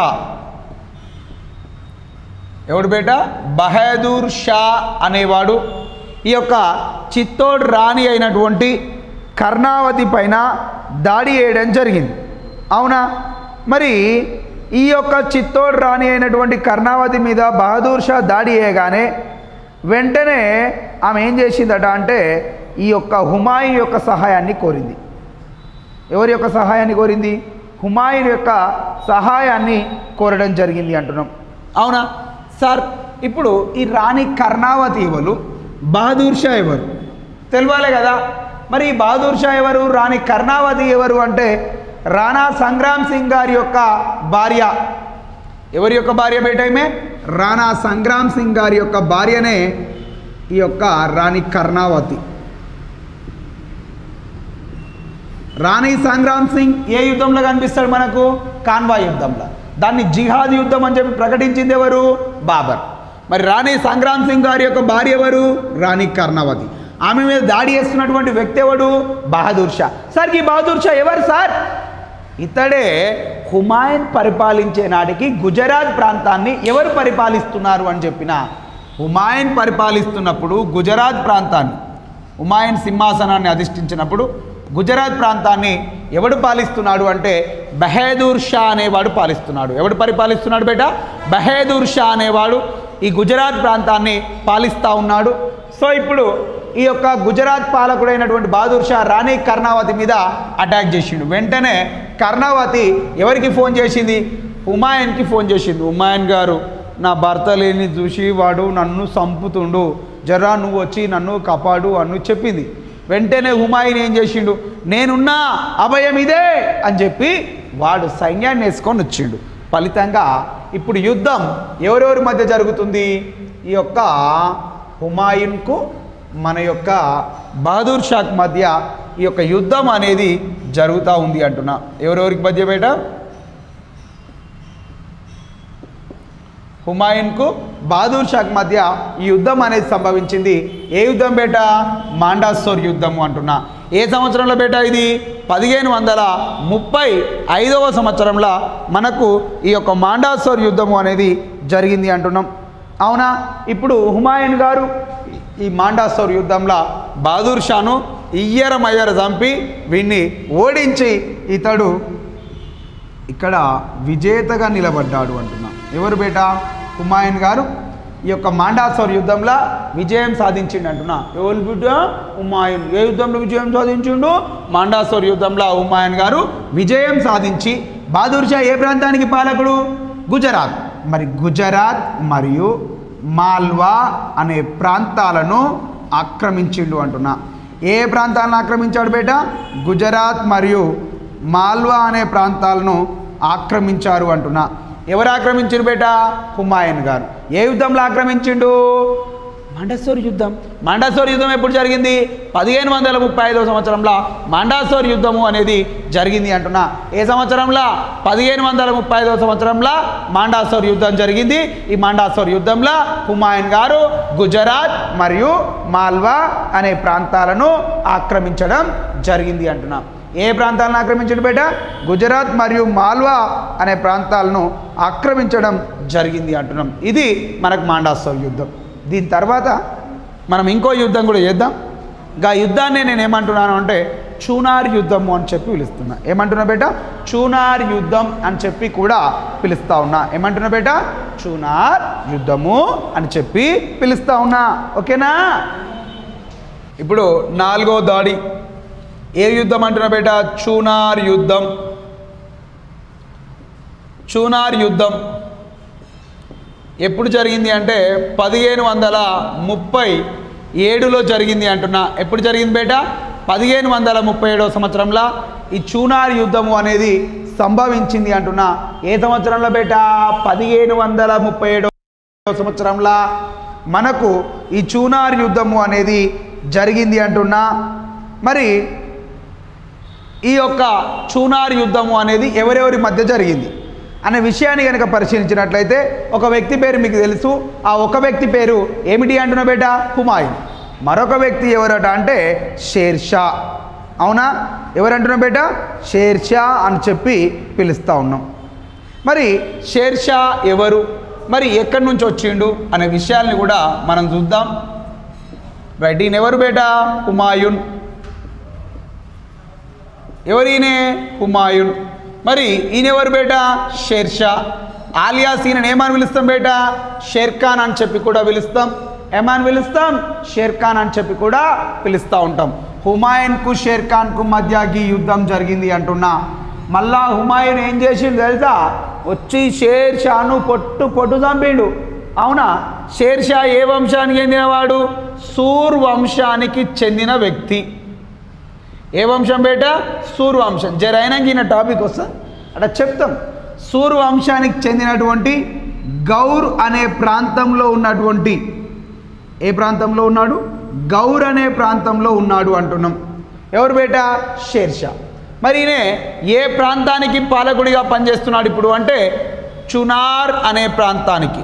ఎవడు బేట? బహదూర్ షా అనేవాడు ఈ యొక్క చిత్తోడ్ రాణి అయినటువంటి కర్ణావతి పైన దాడి చేయడం జరిగింది. అవునా? మరి ఈ యొక్క చిత్తోడ్ రాణి అయినటువంటి కర్ణావతి మీద బహదూర్ షా దాడి చేయగానే వెంటనే ఆమె ఏం చేసిందట అంటే ఈ యొక్క హుమాయూన్ యొక్క సహాయాన్ని కోరింది. ఎవరి యొక్క సహాయాన్ని కోరింది? హుమాయూన్ యొక్క సహాయాన్ని కోరడం జరిగింది అంటున్నాం. అవునా సార్? ఇప్పుడు ఈ రాణి కర్ణావతి ఎవరు, బహదూర్ షా ఎవరు తెలియాలి కదా. మరి ఈ బహదూర్ షా ఎవరు, రాణి కర్ణావతి ఎవరు అంటే రాణా సంగ్రామ్ సింగ్ గారి యొక్క భార్య. ఎవరి యొక్క భార్య బేటమే? రాణా సంగ్రామ్ సింగ్ గారి యొక్క భార్యనే ఈ యొక్క రాణి కర్ణావతి. రాణి సంగ్రామ్ సింగ్ ఏ యుద్ధంలో కనిపిస్తాడు మనకు? కాన్వా యుద్ధంలో. దాన్ని జిహాద్ యుద్ధం అని చెప్పి ప్రకటించింది ఎవరు? బాబర్. మరి రాణి సంగ్రామ్ సింగ్ గారి యొక్క భార్య ఎవరు? రాణి కర్ణావతి. ఆమె మీద దాడి చేస్తున్నటువంటి వ్యక్తి ఎవడు? బహదూర్ షా. సార్, ఈ బహదూర్ షా ఎవరు సార్? ఇతడే హుమాయూన్ పరిపాలించే నాటికి గుజరాత్ ప్రాంతాన్ని ఎవరు పరిపాలిస్తున్నారు అని చెప్పిన హుమాయూన్ పరిపాలిస్తున్నప్పుడు గుజరాత్ ప్రాంతాన్ని, హుమాయూన్ సింహాసనాన్ని అధిష్ఠించినప్పుడు గుజరాత్ ప్రాంతాన్ని ఎవడు పాలిస్తున్నాడు అంటే బహదూర్ షా అనేవాడు పాలిస్తున్నాడు. ఎవడు పరిపాలిస్తున్నాడు బేట? బహదూర్ షా అనేవాడు ఈ గుజరాత్ ప్రాంతాన్ని పాలిస్తూ ఉన్నాడు. సో ఇప్పుడు ఈ యొక్క గుజరాత్ పాలకుడైనటువంటి బహదూర్ షా రాణి కర్ణావతి మీద అటాక్ చేసిండు. వెంటనే కర్ణావతి ఎవరికి ఫోన్ చేసింది? హుమాయూన్కి ఫోన్ చేసింది. హుమాయూన్ గారు, నా భర్త లేని చూసి వాడు నన్ను చంపుతుండు, జరా నువ్వు వచ్చి నన్ను కాపాడు అని చెప్పింది. వెంటనే హుమాయూన్ ఏం చేసిండు? నేనున్నా, అభయం ఇదే అని చెప్పి వాడు సైన్యాన్ని వేసుకొని వచ్చిండు. ఫలితంగా ఇప్పుడు యుద్ధం ఎవరెవరి మధ్య జరుగుతుంది? ఈ యొక్క హుమాయూన్కు మన యొక్క బహదూర్ షాక్ మధ్య ఈ యొక్క యుద్ధం అనేది జరుగుతూ ఉంది అంటున్నా. ఎవరెవరికి మధ్య బేట? హుమాయూన్కు బహదూర్ షాక్ మధ్య ఈ యుద్ధం అనేది సంభవించింది. ఏ యుద్ధం బేట? మండసోర్ యుద్ధము అంటున్నా. ఏ సంవత్సరంలో బేట ఇది? పదిహేను వందల ముప్పై ఐదవ సంవత్సరంలో మనకు ఈ యొక్క మండసోర్ యుద్ధము అనేది జరిగింది అంటున్నాం. అవునా? ఇప్పుడు హుమాయూన్ గారు ఈ మండసోర్ యుద్ధంలో బహదూర్ షాను ఇయ్యరమయ్యర చంపి వీడిని ఓడించి ఇతడు ఇక్కడ విజేతగా నిలబడ్డాడు అంటున్నా. ఎవరు బేట? హుమాయూన్ గారు ఈ యొక్క మండసోర్ యుద్ధంలో విజయం సాధించిండు అంటున్నా. ఎవరు బిడ్డ? హుమాయూన్. ఏ యుద్ధంలో విజయం సాధించిండు? మండసోర్ యుద్ధంలో హుమాయూన్ గారు విజయం సాధించి బహదూర్ షా ఏ ప్రాంతానికి పాలకుడు? గుజరాత్. మరి గుజరాత్ మరియు మాల్వా అనే ప్రాంతాలను ఆక్రమించిండు అంటున్నా. ఏ ప్రాంతాలను ఆక్రమించాడు బేట? గుజరాత్ మరియు మాల్వా అనే ప్రాంతాలను ఆక్రమించారు అంటున్నా. ఎవరు ఆక్రమించారు బేట? హుమాయూన్ గారు. ఏ యుద్ధంలో ఆక్రమించిండు? మండసోర్ యుద్ధం. మండసోర్ యుద్ధం ఎప్పుడు జరిగింది? పదిహేను వందల ముప్పై ఐదవ సంవత్సరంలో మండసోర్ యుద్ధము అనేది జరిగింది అంటున్నా. ఏ సంవత్సరంలో? పదిహేను వందల ముప్పై ఐదవ సంవత్సరంలో మండసోర్ యుద్ధం జరిగింది. ఈ మండసోర్ యుద్ధంలో హుమాయూన్ గారు గుజరాత్ మరియు మాల్వా అనే ప్రాంతాలను ఆక్రమించడం జరిగింది అంటున్నా. ఏ ప్రాంతాలను ఆక్రమించడం బేట? గుజరాత్ మరియు మాల్వా అనే ప్రాంతాలను ఆక్రమించడం జరిగింది అంటున్నాం. ఇది మనకు మండసోర్ యుద్ధం. దీని తర్వాత మనం ఇంకో యుద్ధం కూడా చేద్దాం. గా యుద్ధాన్ని నేను ఏమంటున్నాను అంటే చూనార్ యుద్ధము అని చెప్పి పిలుస్తున్నా. ఏమంటున్నా బేట? చూనార్ యుద్ధం అని చెప్పి కూడా పిలుస్తా ఉన్నా. ఏమంటున్నా బేట? చూనార్ యుద్ధము అని చెప్పి పిలుస్తా ఉన్నా. ఓకేనా? ఇప్పుడు నాలుగో దాడి. ఏ యుద్ధం అంటున్నా బేట? చూనార్ యుద్ధం. చూనార్ యుద్ధం ఎప్పుడు జరిగింది అంటే పదిహేను వందల ముప్పై ఏడులో జరిగింది అంటున్నా. ఎప్పుడు జరిగింది బేట? పదిహేను వందల ముప్పై ఏడవ సంవత్సరంలో ఈ చూనార్ యుద్ధము అనేది సంభవించింది అంటున్నా. ఏ సంవత్సరంలో బేట? పదిహేను వందల ముప్పై ఏడవ సంవత్సరంలో మనకు ఈ చూనార్ యుద్ధము అనేది జరిగింది అంటున్నా. మరి ఈ యొక్క చూనార్ యుద్ధము అనేది ఎవరెవరి మధ్య జరిగింది అనే విషయాన్ని కనుక పరిశీలించినట్లయితే ఒక వ్యక్తి పేరు మీకు తెలుసు. ఆ ఒక వ్యక్తి పేరు ఏమిటి అంటున్నా బేట? హుమాయూన్. మరొక వ్యక్తి ఎవరట అంటే షేర్షా. అవునా? ఎవరంటున్నా బేట? షేర్షా అని చెప్పి పిలుస్తూ ఉన్నాం. మరి షేర్షా ఎవరు, మరి ఎక్కడి నుంచి వచ్చిండు అనే విషయాల్ని కూడా మనం చూద్దాం. రైట్. ఈయన ఎవరు బేట? హుమాయూన్. ఎవరు ఈయన? హుమాయూన్. మరి ఈయన ఎవరు బేట? షేర్షా. ఆలియాస్ ఈయన ఏమని పిలుస్తాం బేట? షేర్ఖాన్ అని చెప్పి కూడా పిలుస్తాం. ఏమని పిలుస్తాం? షేర్ఖాన్ అని చెప్పి కూడా పిలుస్తూ ఉంటాం. హుమాయూన్కు షేర్ఖాన్కు మధ్య ఈ యుద్ధం జరిగింది అంటున్నా. మళ్ళా హుమాయూన్ ఏం చేసిండు తెలుసా? వచ్చి షేర్షాను పొట్టు పొట్టు చంపిండు. అవునా? షేర్షా ఏ వంశానికి చెందినవాడు? సూర్ వంశానికి చెందిన వ్యక్తి. ఏ వంశం బేట? సూర్ వంశం. జరైనాకి ఈయన టాపిక్ వస్తా అట్లా చెప్తాం. సూర్ వంశానికి చెందినటువంటి గౌర్ అనే ప్రాంతంలో ఉన్నటువంటి, ఏ ప్రాంతంలో ఉన్నాడు? గౌర్ అనే ప్రాంతంలో ఉన్నాడు అంటున్నాం. ఎవరు బేట? షేర్షా. మరి ఈయన ఏ ప్రాంతానికి పాలకుడిగా పనిచేస్తున్నాడు ఇప్పుడు అంటే చునార్ అనే ప్రాంతానికి.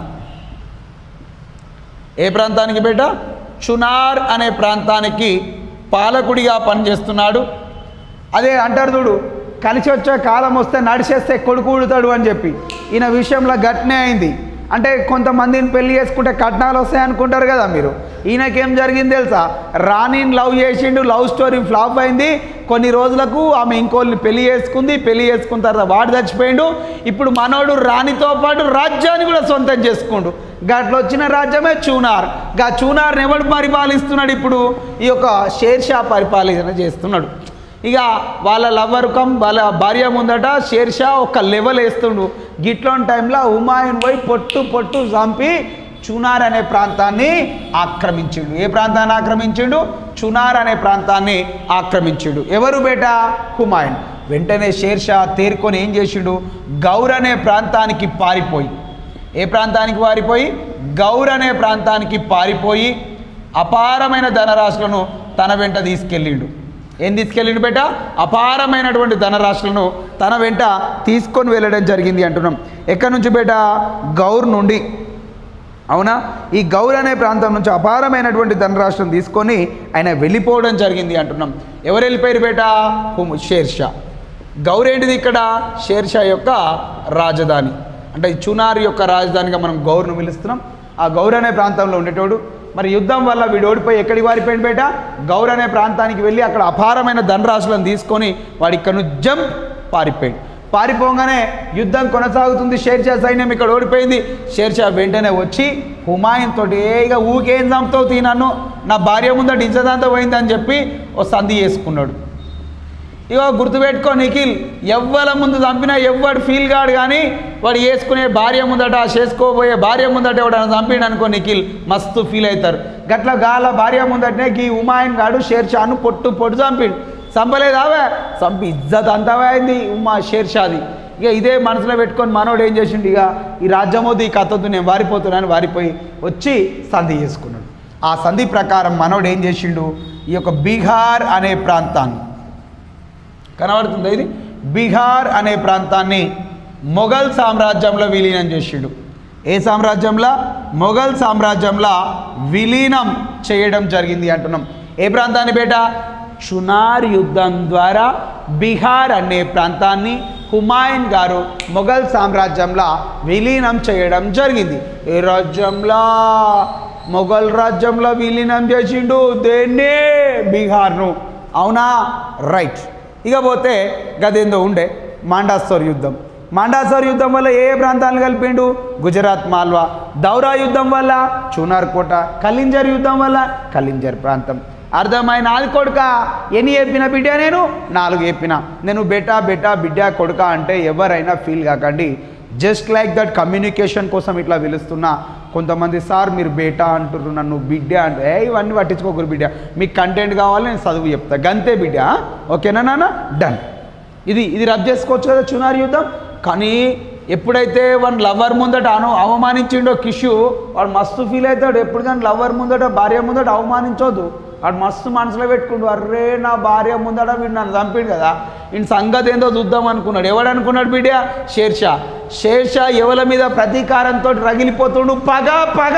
ఏ ప్రాంతానికి బేట? చునార్ అనే ప్రాంతానికి పాలకుడిగా పనిచేస్తున్నాడు. అదే అంటారు చూడు, కలిసి వచ్చే కాలం వస్తే నడిచేస్తే కొడుకు ఉడతాడు అని చెప్పి. ఈయన విషయంలో గట్నే అయింది. అంటే కొంతమందిని పెళ్లి చేసుకుంటే కట్నాలు వస్తాయి అనుకుంటారు కదా మీరు. ఈయనకేం జరిగింది తెలుసా? రాణిని లవ్ చేసిండు, లవ్ స్టోరీ ఫ్లాప్ అయింది. కొన్ని రోజులకు ఆమె ఇంకోళ్ళని పెళ్లి చేసుకుంది. పెళ్లి చేసుకున్న తర్వాత వాడు చచ్చిపోయిండు. ఇప్పుడు మనోడు రాణితో పాటు రాజ్యాన్ని కూడా సొంతం చేసుకుండు. గట్ల వచ్చిన రాజ్యమే చూనార్. గా చూనార్ని ఎవడు పరిపాలిస్తున్నాడు ఇప్పుడు? ఈ యొక్క షేర్షా పరిపాలన చేస్తున్నాడు. ఇక వాళ్ళ లవ్వర్కం వాళ్ళ భార్య ముందట షేర్షా ఒక లెవెల్ వేస్తుండు. గిట్లోని టైంలో హుమాయూన్ పోయి పొట్టు పొట్టు చంపి చునార్ అనే ప్రాంతాన్ని ఆక్రమించిండు. ఏ ప్రాంతాన్ని ఆక్రమించిండు? చునార్ అనే ప్రాంతాన్ని ఆక్రమించిండు. ఎవరు బేట? హుమాయూన్. వెంటనే షేర్షా తేరుకొని ఏం చేసిండు? గౌర్ అనే ప్రాంతానికి పారిపోయి, ఏ ప్రాంతానికి పారిపోయి? గౌర్ అనే ప్రాంతానికి పారిపోయి అపారమైన ధనరాశులను తన వెంట తీసుకెళ్ళిండు. ఏం తీసుకెళ్ళిండు బేట? అపారమైనటువంటి ధనరాశులను తన వెంట తీసుకొని వెళ్ళడం జరిగింది అంటున్నాం. ఎక్కడి నుంచి బేట? గౌర్ నుండి. అవునా? ఈ గౌర్ అనే ప్రాంతం నుంచి అపారమైనటువంటి ధనరాశులను తీసుకొని ఆయన వెళ్ళిపోవడం జరిగింది అంటున్నాం. ఎవరు వెళ్ళిపోయారు బేట? షేర్షా. గౌర్ ఏంటిది ఇక్కడ? షేర్షా యొక్క రాజధాని. అంటే చునార్ యొక్క రాజధానిగా మనం గౌర్ను పిలుస్తున్నాం. ఆ గౌర్ అనే ప్రాంతంలో ఉండేటోడు. మరి యుద్ధం వల్ల వీడు ఓడిపోయి ఎక్కడికి వారిపోయింది బేట? గౌర్ అనే ప్రాంతానికి వెళ్ళి అక్కడ అపారమైన ధనరాశులను తీసుకొని వాడి ఇక్కడ నుంచి జంప్ పారిపోయాడు. పారిపోగానే యుద్ధం కొనసాగుతుంది. షేర్షా సైన్యం ఇక్కడ ఓడిపోయింది. షేర్షా వెంటనే వచ్చి హుమాయూన్ తోటి ఏగా ఊకేం చంపుతావు తీ నన్ను, నా భార్య ముందట ఇజ్జతంతా పోయిందని చెప్పి ఓ సంధి చేసుకున్నాడు. ఇగో గుర్తుపెట్టుకో నిఖిల్, ఎవ్వల ముందు చంపినా ఎవ్వడు ఫీల్ కాడు, కానీ వాడు వేసుకునే భార్య ముందట చేసుకోబోయే భార్య ముందట ఎవడన్నా చంపిడు అనుకో నిఖిల్ మస్తు ఫీల్ అవుతారు. గట్ల గాల భార్య ముందటనే గీ హుమాయూన్ గాడు షేర్షాను పొట్టు పొట్టు చంపిడు. చంపలేదావే, చంపి ఇజ్జత్ అంతా అయింది ఉమా షేర్షాది. ఇక ఇదే మనసులో పెట్టుకొని మనోడు ఏం చేసిండు, ఇక ఈ రాజ్యమోది ఈ కథతో నేను వారిపోతున్నాను వారిపోయి వచ్చి సంధి చేసుకున్నాడు. ఆ సంధి ప్రకారం మనోడు ఏం చేసిండు, ఈ యొక్క బీహార్ అనే ప్రాంతాన్ని కనబడుతుంది, ఇది బీహార్ అనే ప్రాంతాన్ని మొఘల్ సామ్రాజ్యంలో విలీనం చేసిండు. ఏ సామ్రాజ్యంలో? మొఘల్ సామ్రాజ్యంలో విలీనం చేయడం జరిగింది అంటున్నాం. ఏ ప్రాంతాన్ని బేట? చునార్ యుద్ధం ద్వారా బీహార్ అనే ప్రాంతాన్ని హుమాయూన్ గారు మొఘల్ సామ్రాజ్యంలో విలీనం చేయడం జరిగింది. ఏ రాజ్యంలో? మొఘల్ రాజ్యంలో విలీనం చేసిండు దేన్నే? బీహార్ను. అవునా? రైట్. ఇక పోతే గదేందో ఉండే మాండాసోర్ యుద్ధం. మాండాసోర్ యుద్ధం వల్ల ఏ ఏ ప్రాంతాలను కలిపిండు? గుజరాత్ మాల్వా. దౌరా యుద్ధం వల్ల చునార్ కోట. కలింజర్ యుద్ధం వల్ల కలింజర్ ప్రాంతం. అర్థమైన అది కొడుక ఎన్ని చెప్పిన బిడ్డ? నేను నాలుగు చెప్పిన. నేను బెటా బెటా బిడ్డ కొడుక అంటే ఎవరైనా ఫీల్ కాకండి. జస్ట్ లైక్ దట్ కమ్యూనికేషన్ కోసం ఇట్లా పిలుస్తున్నా. కొంతమంది సార్ మీరు బేటా అంటున్నారు, నన్ను బిడ్డ అంటే ఏ ఇవన్నీ పట్టించుకోకూరు బిడ్డ, మీకు కంటెంట్ కావాలి నేను చదువు చెప్తా గంతే బిడ్డ. ఓకేనా నాన్న? డన్. ఇది ఇది రబ్ చేసుకోవచ్చు కదా చునార్ యుద్ధం. కానీ ఎప్పుడైతే వాడు లవర్ ముందట అను అవమానించిండో కిషు, వాడు మస్తు ఫీల్ అవుతాడు. ఎప్పుడు కానీ లవర్ ముందట భార్య ముందట అవమానించొద్దు. వాడు మస్తు మనసులో పెట్టుకుంటు, అర్రే నా భార్య ముందట వీడు నన్ను చంపాడు కదా, ఈయన సంగతి ఏందో చూద్దాం అనుకున్నాడు. ఎవడు అనుకున్నాడు బిడ్డ? షేర్షా. షేర్షా ఎవల మీద ప్రతీకారంతో రగిలిపోతుండు. పగ పగ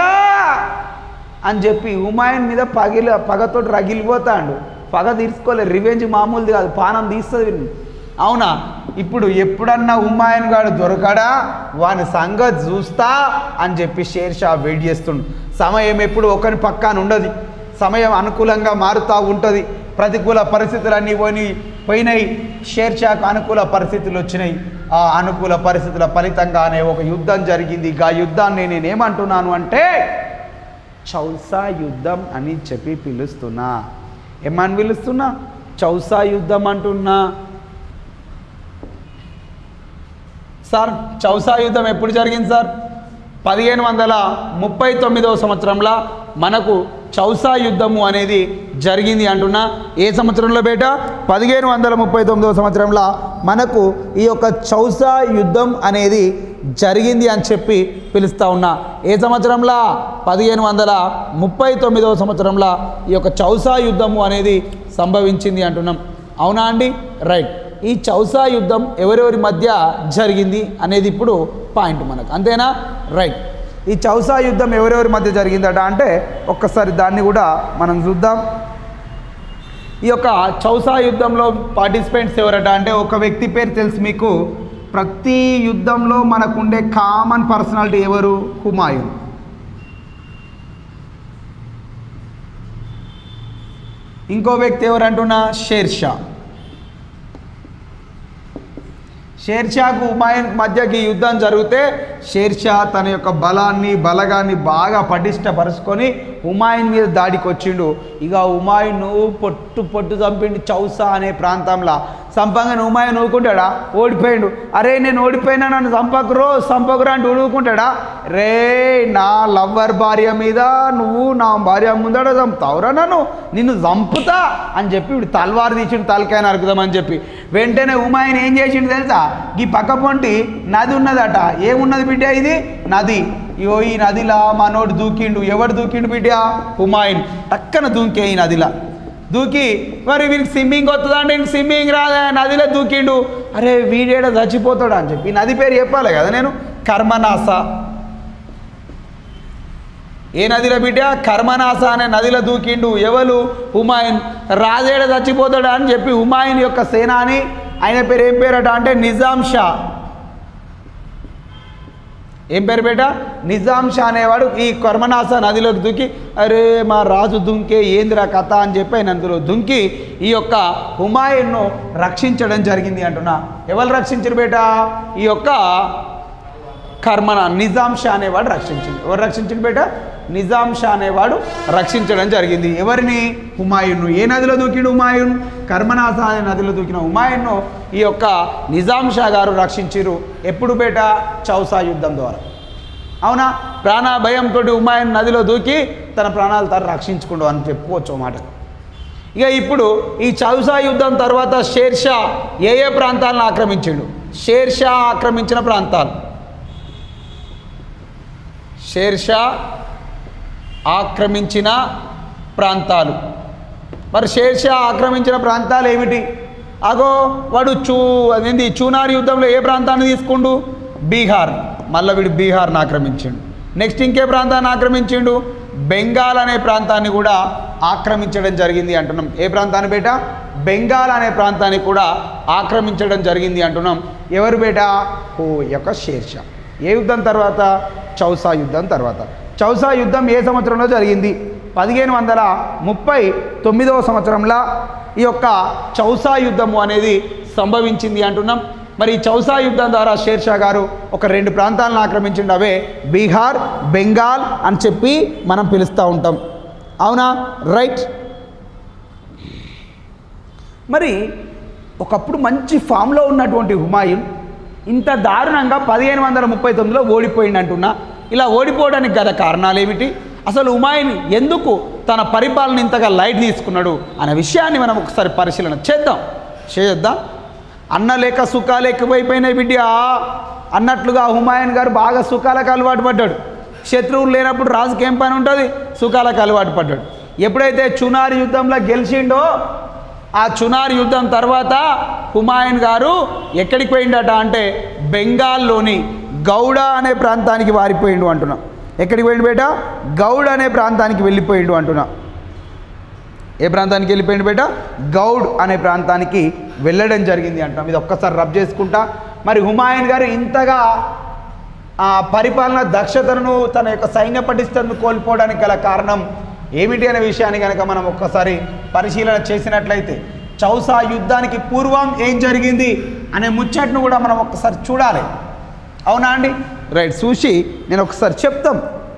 అని చెప్పి హుమాయూన్ మీద పగిలి పగతో రగిలిపోతాడు. పగ తీర్చుకోలేదు. రివెంజ్ మామూలుది కాదు, పానం తీస్తుంది. అవునా? ఇప్పుడు ఎప్పుడన్నా హుమాయూన్ గాడు దొరకడా వాని సంగతి చూస్తా అని చెప్పి షేర్షా వెయిట్ చేస్తుండు. సమయం ఎప్పుడు ఒకరి పక్కన ఉండదు, సమయం అనుకూలంగా మారుతూ ఉంటుంది. ప్రతికూల పరిస్థితులన్నీ పోయి పోయినాయి. షేర్షాకు అనుకూల పరిస్థితులు వచ్చినాయి. ఆ అనుకూల పరిస్థితుల ఫలితంగానే ఒక యుద్ధం జరిగింది. ఆ యుద్ధాన్ని నేను ఏమంటున్నాను అంటే చౌసా యుద్ధం అని చెప్పి పిలుస్తున్నా. ఏమని పిలుస్తున్నా? చౌసా యుద్ధం అంటున్నా. సార్ చౌసా యుద్ధం ఎప్పుడు జరిగింది సార్? పదిహేను వందల ముప్పై తొమ్మిదవ సంవత్సరంలో మనకు చౌసా యుద్ధము అనేది జరిగింది అంటున్నా. ఏ సంవత్సరంలో బేట? పదిహేను వందల ముప్పై తొమ్మిదవ సంవత్సరంలో మనకు ఈ యొక్క చౌసా యుద్ధం అనేది జరిగింది అని చెప్పి పిలుస్తూ ఉన్నా. ఏ సంవత్సరంలో? పదిహేను వందల ముప్పై తొమ్మిదవ సంవత్సరంలో ఈ యొక్క చౌసా యుద్ధము అనేది సంభవించింది అంటున్నాం. అవునా అండి? రైట్. ఈ చౌసా యుద్ధం ఎవరెవరి మధ్య జరిగింది అనేది ఇప్పుడు పాయింట్ మనకు, అంతేనా? రైట్. ఈ చౌసా యుద్ధం ఎవరెవరి మధ్య జరిగిందట అంటే ఒక్కసారి దాన్ని కూడా మనం చూద్దాం. ఈ యొక్క చౌసా యుద్ధంలో పార్టిసిపెంట్స్ ఎవరట అంటే ఒక వ్యక్తి పేరు తెలుసు మీకు. ప్రతి యుద్ధంలో మనకుండే కామన్ పర్సనాలిటీ ఎవరు? హుమాయూన్. ఇంకో వ్యక్తి ఎవరంటున్నా? షేర్షా. షేర్షాకు హుమాయూన్ మధ్యకి యుద్ధం జరిగితే షేర్షా తన యొక్క బలాన్ని బలగాన్ని బాగా పటిష్టపరుచుకొని హుమాయూన్ మీద దాడికి వచ్చిండు. ఇక హుమాయూన్ పొట్టు పొట్టు చంపిండు చౌసా అనే ప్రాంతంలో. చంపంగానే హుమాయూన్ ఊరుకుంటాడా? ఓడిపోయిండు. అరే నేను ఓడిపోయినా నన్ను చంపకురో చంపకురా అంటే ఊరుకుంటాడా? రే నా లవ్వర్ భార్య మీద నువ్వు నా భార్య ముందట చంపుతావురా, నన్ను నిన్ను చంపుతా అని చెప్పి ఇప్పుడు తల్వారు తీసిండు, తలకాయ నరుకుదామని చెప్పి. వెంటనే హుమాయూన్ ఏం చేసిండు తెలుసా? ఈ పక్క పొంటి నది ఉన్నదట. ఏమున్నది బిడ్డ? ఇది నది. ఇగో ఈ నదిలా మనోడు దూకిండు. ఎవడు దూకిండు బిడ్డ? హుమాయూన్. టక్కన దూకే ఈ నదిలా దూకి, మరి వీరికి స్విమ్మింగ్ వస్తుందా అంటే ఇంక స్విమ్మింగ్ రాదా, నదిలో దూకిండు. అరే వీడేడ చచ్చిపోతాడు అని చెప్పి నది పేరు చెప్పాలి కదా నేను. కర్మనాస. ఏ నదిలో బిడ్డ? కర్మనాస అనే నదిలో దూకిండు. ఎవరు? హుమాయూన్. రాజేడ చచ్చిపోతాడా అని చెప్పి హుమాయూన్ యొక్క సేనాని, ఆయన పేరు ఏం పేరట అంటే నిజాం షా. ఏం పేరు బేట? నిజాం షా అనేవాడు ఈ కర్మనాస నదిలోకి దూకి, అరే మా రాజు దుంకే ఏందిరా కథ అని చెప్పి ఆయన అందులో దుంకి ఈ యొక్క హుమాయూన్ను రక్షించడం జరిగింది అంటున్నా. ఎవరు రక్షించారు బేట? ఈ యొక్క కర్మన నిజాం షా అనేవాడు రక్షించింది. ఎవరు రక్షించింది బేట? నిజాం షా అనేవాడు రక్షించడం జరిగింది. ఎవరిని? హుమాయూన్ను. ఏ నదిలో దూకిడు హుమాయూన్? కర్మనాస అనే నదిలో దూకిన హుమాయూన్ను ఈ యొక్క నిజాం షా గారు రక్షించారు. ఎప్పుడు బేట? చౌసా యుద్ధం ద్వారా. అవునా? ప్రాణ భయంతో హుమాయూన్ నదిలో దూకి తన ప్రాణాలు తను రక్షించుకుంటూ అని చెప్పుకోవచ్చు అన్నమాట. ఇక ఇప్పుడు ఈ చౌసా యుద్ధం తర్వాత షేర్షా ఏ ఏ ప్రాంతాలను ఆక్రమించాడు? షేర్షా ఆక్రమించిన ప్రాంతాలు షేర్షా ఆక్రమించిన ప్రాంతాలు మరి షేర్షా ఆక్రమించిన ప్రాంతాలు ఏమిటి? అగో వాడు చూ అదేంటి చూనార్ యుద్ధంలో ఏ ప్రాంతాన్ని తీసుకుండు? బీహార్. మళ్ళీ వీడు బీహార్ని ఆక్రమించిండు. నెక్స్ట్ ఇంకే ప్రాంతాన్ని ఆక్రమించిండు? బెంగాల్ అనే ప్రాంతాన్ని కూడా ఆక్రమించడం జరిగింది అంటున్నాం. ఏ ప్రాంతాన్ని బేట? బెంగాల్ అనే ప్రాంతాన్ని కూడా ఆక్రమించడం జరిగింది అంటున్నాం. ఎవరు బేట? ఓ యొక్క షేర్షా. ఏ యుద్ధం తర్వాత? చౌసా యుద్ధం తర్వాత. చౌసా యుద్ధం ఏ సంవత్సరంలో జరిగింది? పదిహేను వందల ముప్పై తొమ్మిదవ సంవత్సరంలో ఈ యొక్క చౌసా యుద్ధము అనేది సంభవించింది అంటున్నాం. మరి ఈ చౌసా యుద్ధం ద్వారా షేర్షా గారు ఒక రెండు ప్రాంతాలను ఆక్రమించిండు. అవే బీహార్, బెంగాల్ అని చెప్పి మనం పిలుస్తూ ఉంటాం. అవునా? రైట్. మరి ఒకప్పుడు మంచి ఫామ్లో ఉన్నటువంటి హుమాయూన్ ఇంత దారుణంగా పదిహేను వందల ముప్పై తొమ్మిదిలో ఓడిపోయింది అంటున్నా. ఇలా ఓడిపోవడానికి గల కారణాలు ఏమిటి? అసలు హుమాయూన్ ఎందుకు తన పరిపాలన ఇంతగా లైట్ తీసుకున్నాడు అనే విషయాన్ని మనం ఒకసారి పరిశీలన చేద్దాం చేద్దాం అన్న లేక సుఖాలు ఎక్కువైపోయినాయి బిడ్డ అన్నట్లుగా హుమాయూన్ గారు బాగా సుఖాలకు అలవాటు పడ్డాడు. శత్రువులు లేనప్పుడు రాజుకి ఏం పని ఉంటుంది? సుఖాలకు అలవాటు పడ్డాడు. ఎప్పుడైతే చునార్ యుద్ధంలో గెలిచిండో ఆ చునార్ యుద్ధం తర్వాత హుమాయూన్ గారు ఎక్కడికి పోయిండట అంటే బెంగాల్లోని గౌడ అనే ప్రాంతానికి వారిపోయిండు అంటున్నాం. ఎక్కడికి పోయిండు బేట? గౌడ్ అనే ప్రాంతానికి వెళ్ళిపోయిండు అంటున్నా. ఏ ప్రాంతానికి వెళ్ళిపోయిండు బేట? గౌడ్ అనే ప్రాంతానికి వెళ్ళడం జరిగింది అంటున్నాం. ఇది ఒక్కసారి రబ్ చేసుకుంటా. మరి హుమాయూన్ గారు ఇంతగా ఆ పరిపాలన దక్షతను తన యొక్క సైన్య పటిష్టతను కోల్పోవడానికి గల కారణం ఏమిటి అనే విషయాన్ని కనుక మనం ఒక్కసారి పరిశీలన చేసినట్లయితే చౌసా యుద్ధానికి పూర్వం ఏం జరిగింది అనే ముచ్చట్ను కూడా మనం ఒక్కసారి చూడాలి. అవునా అండి? రైట్. చూసి నేను ఒకసారి చెప్తాం.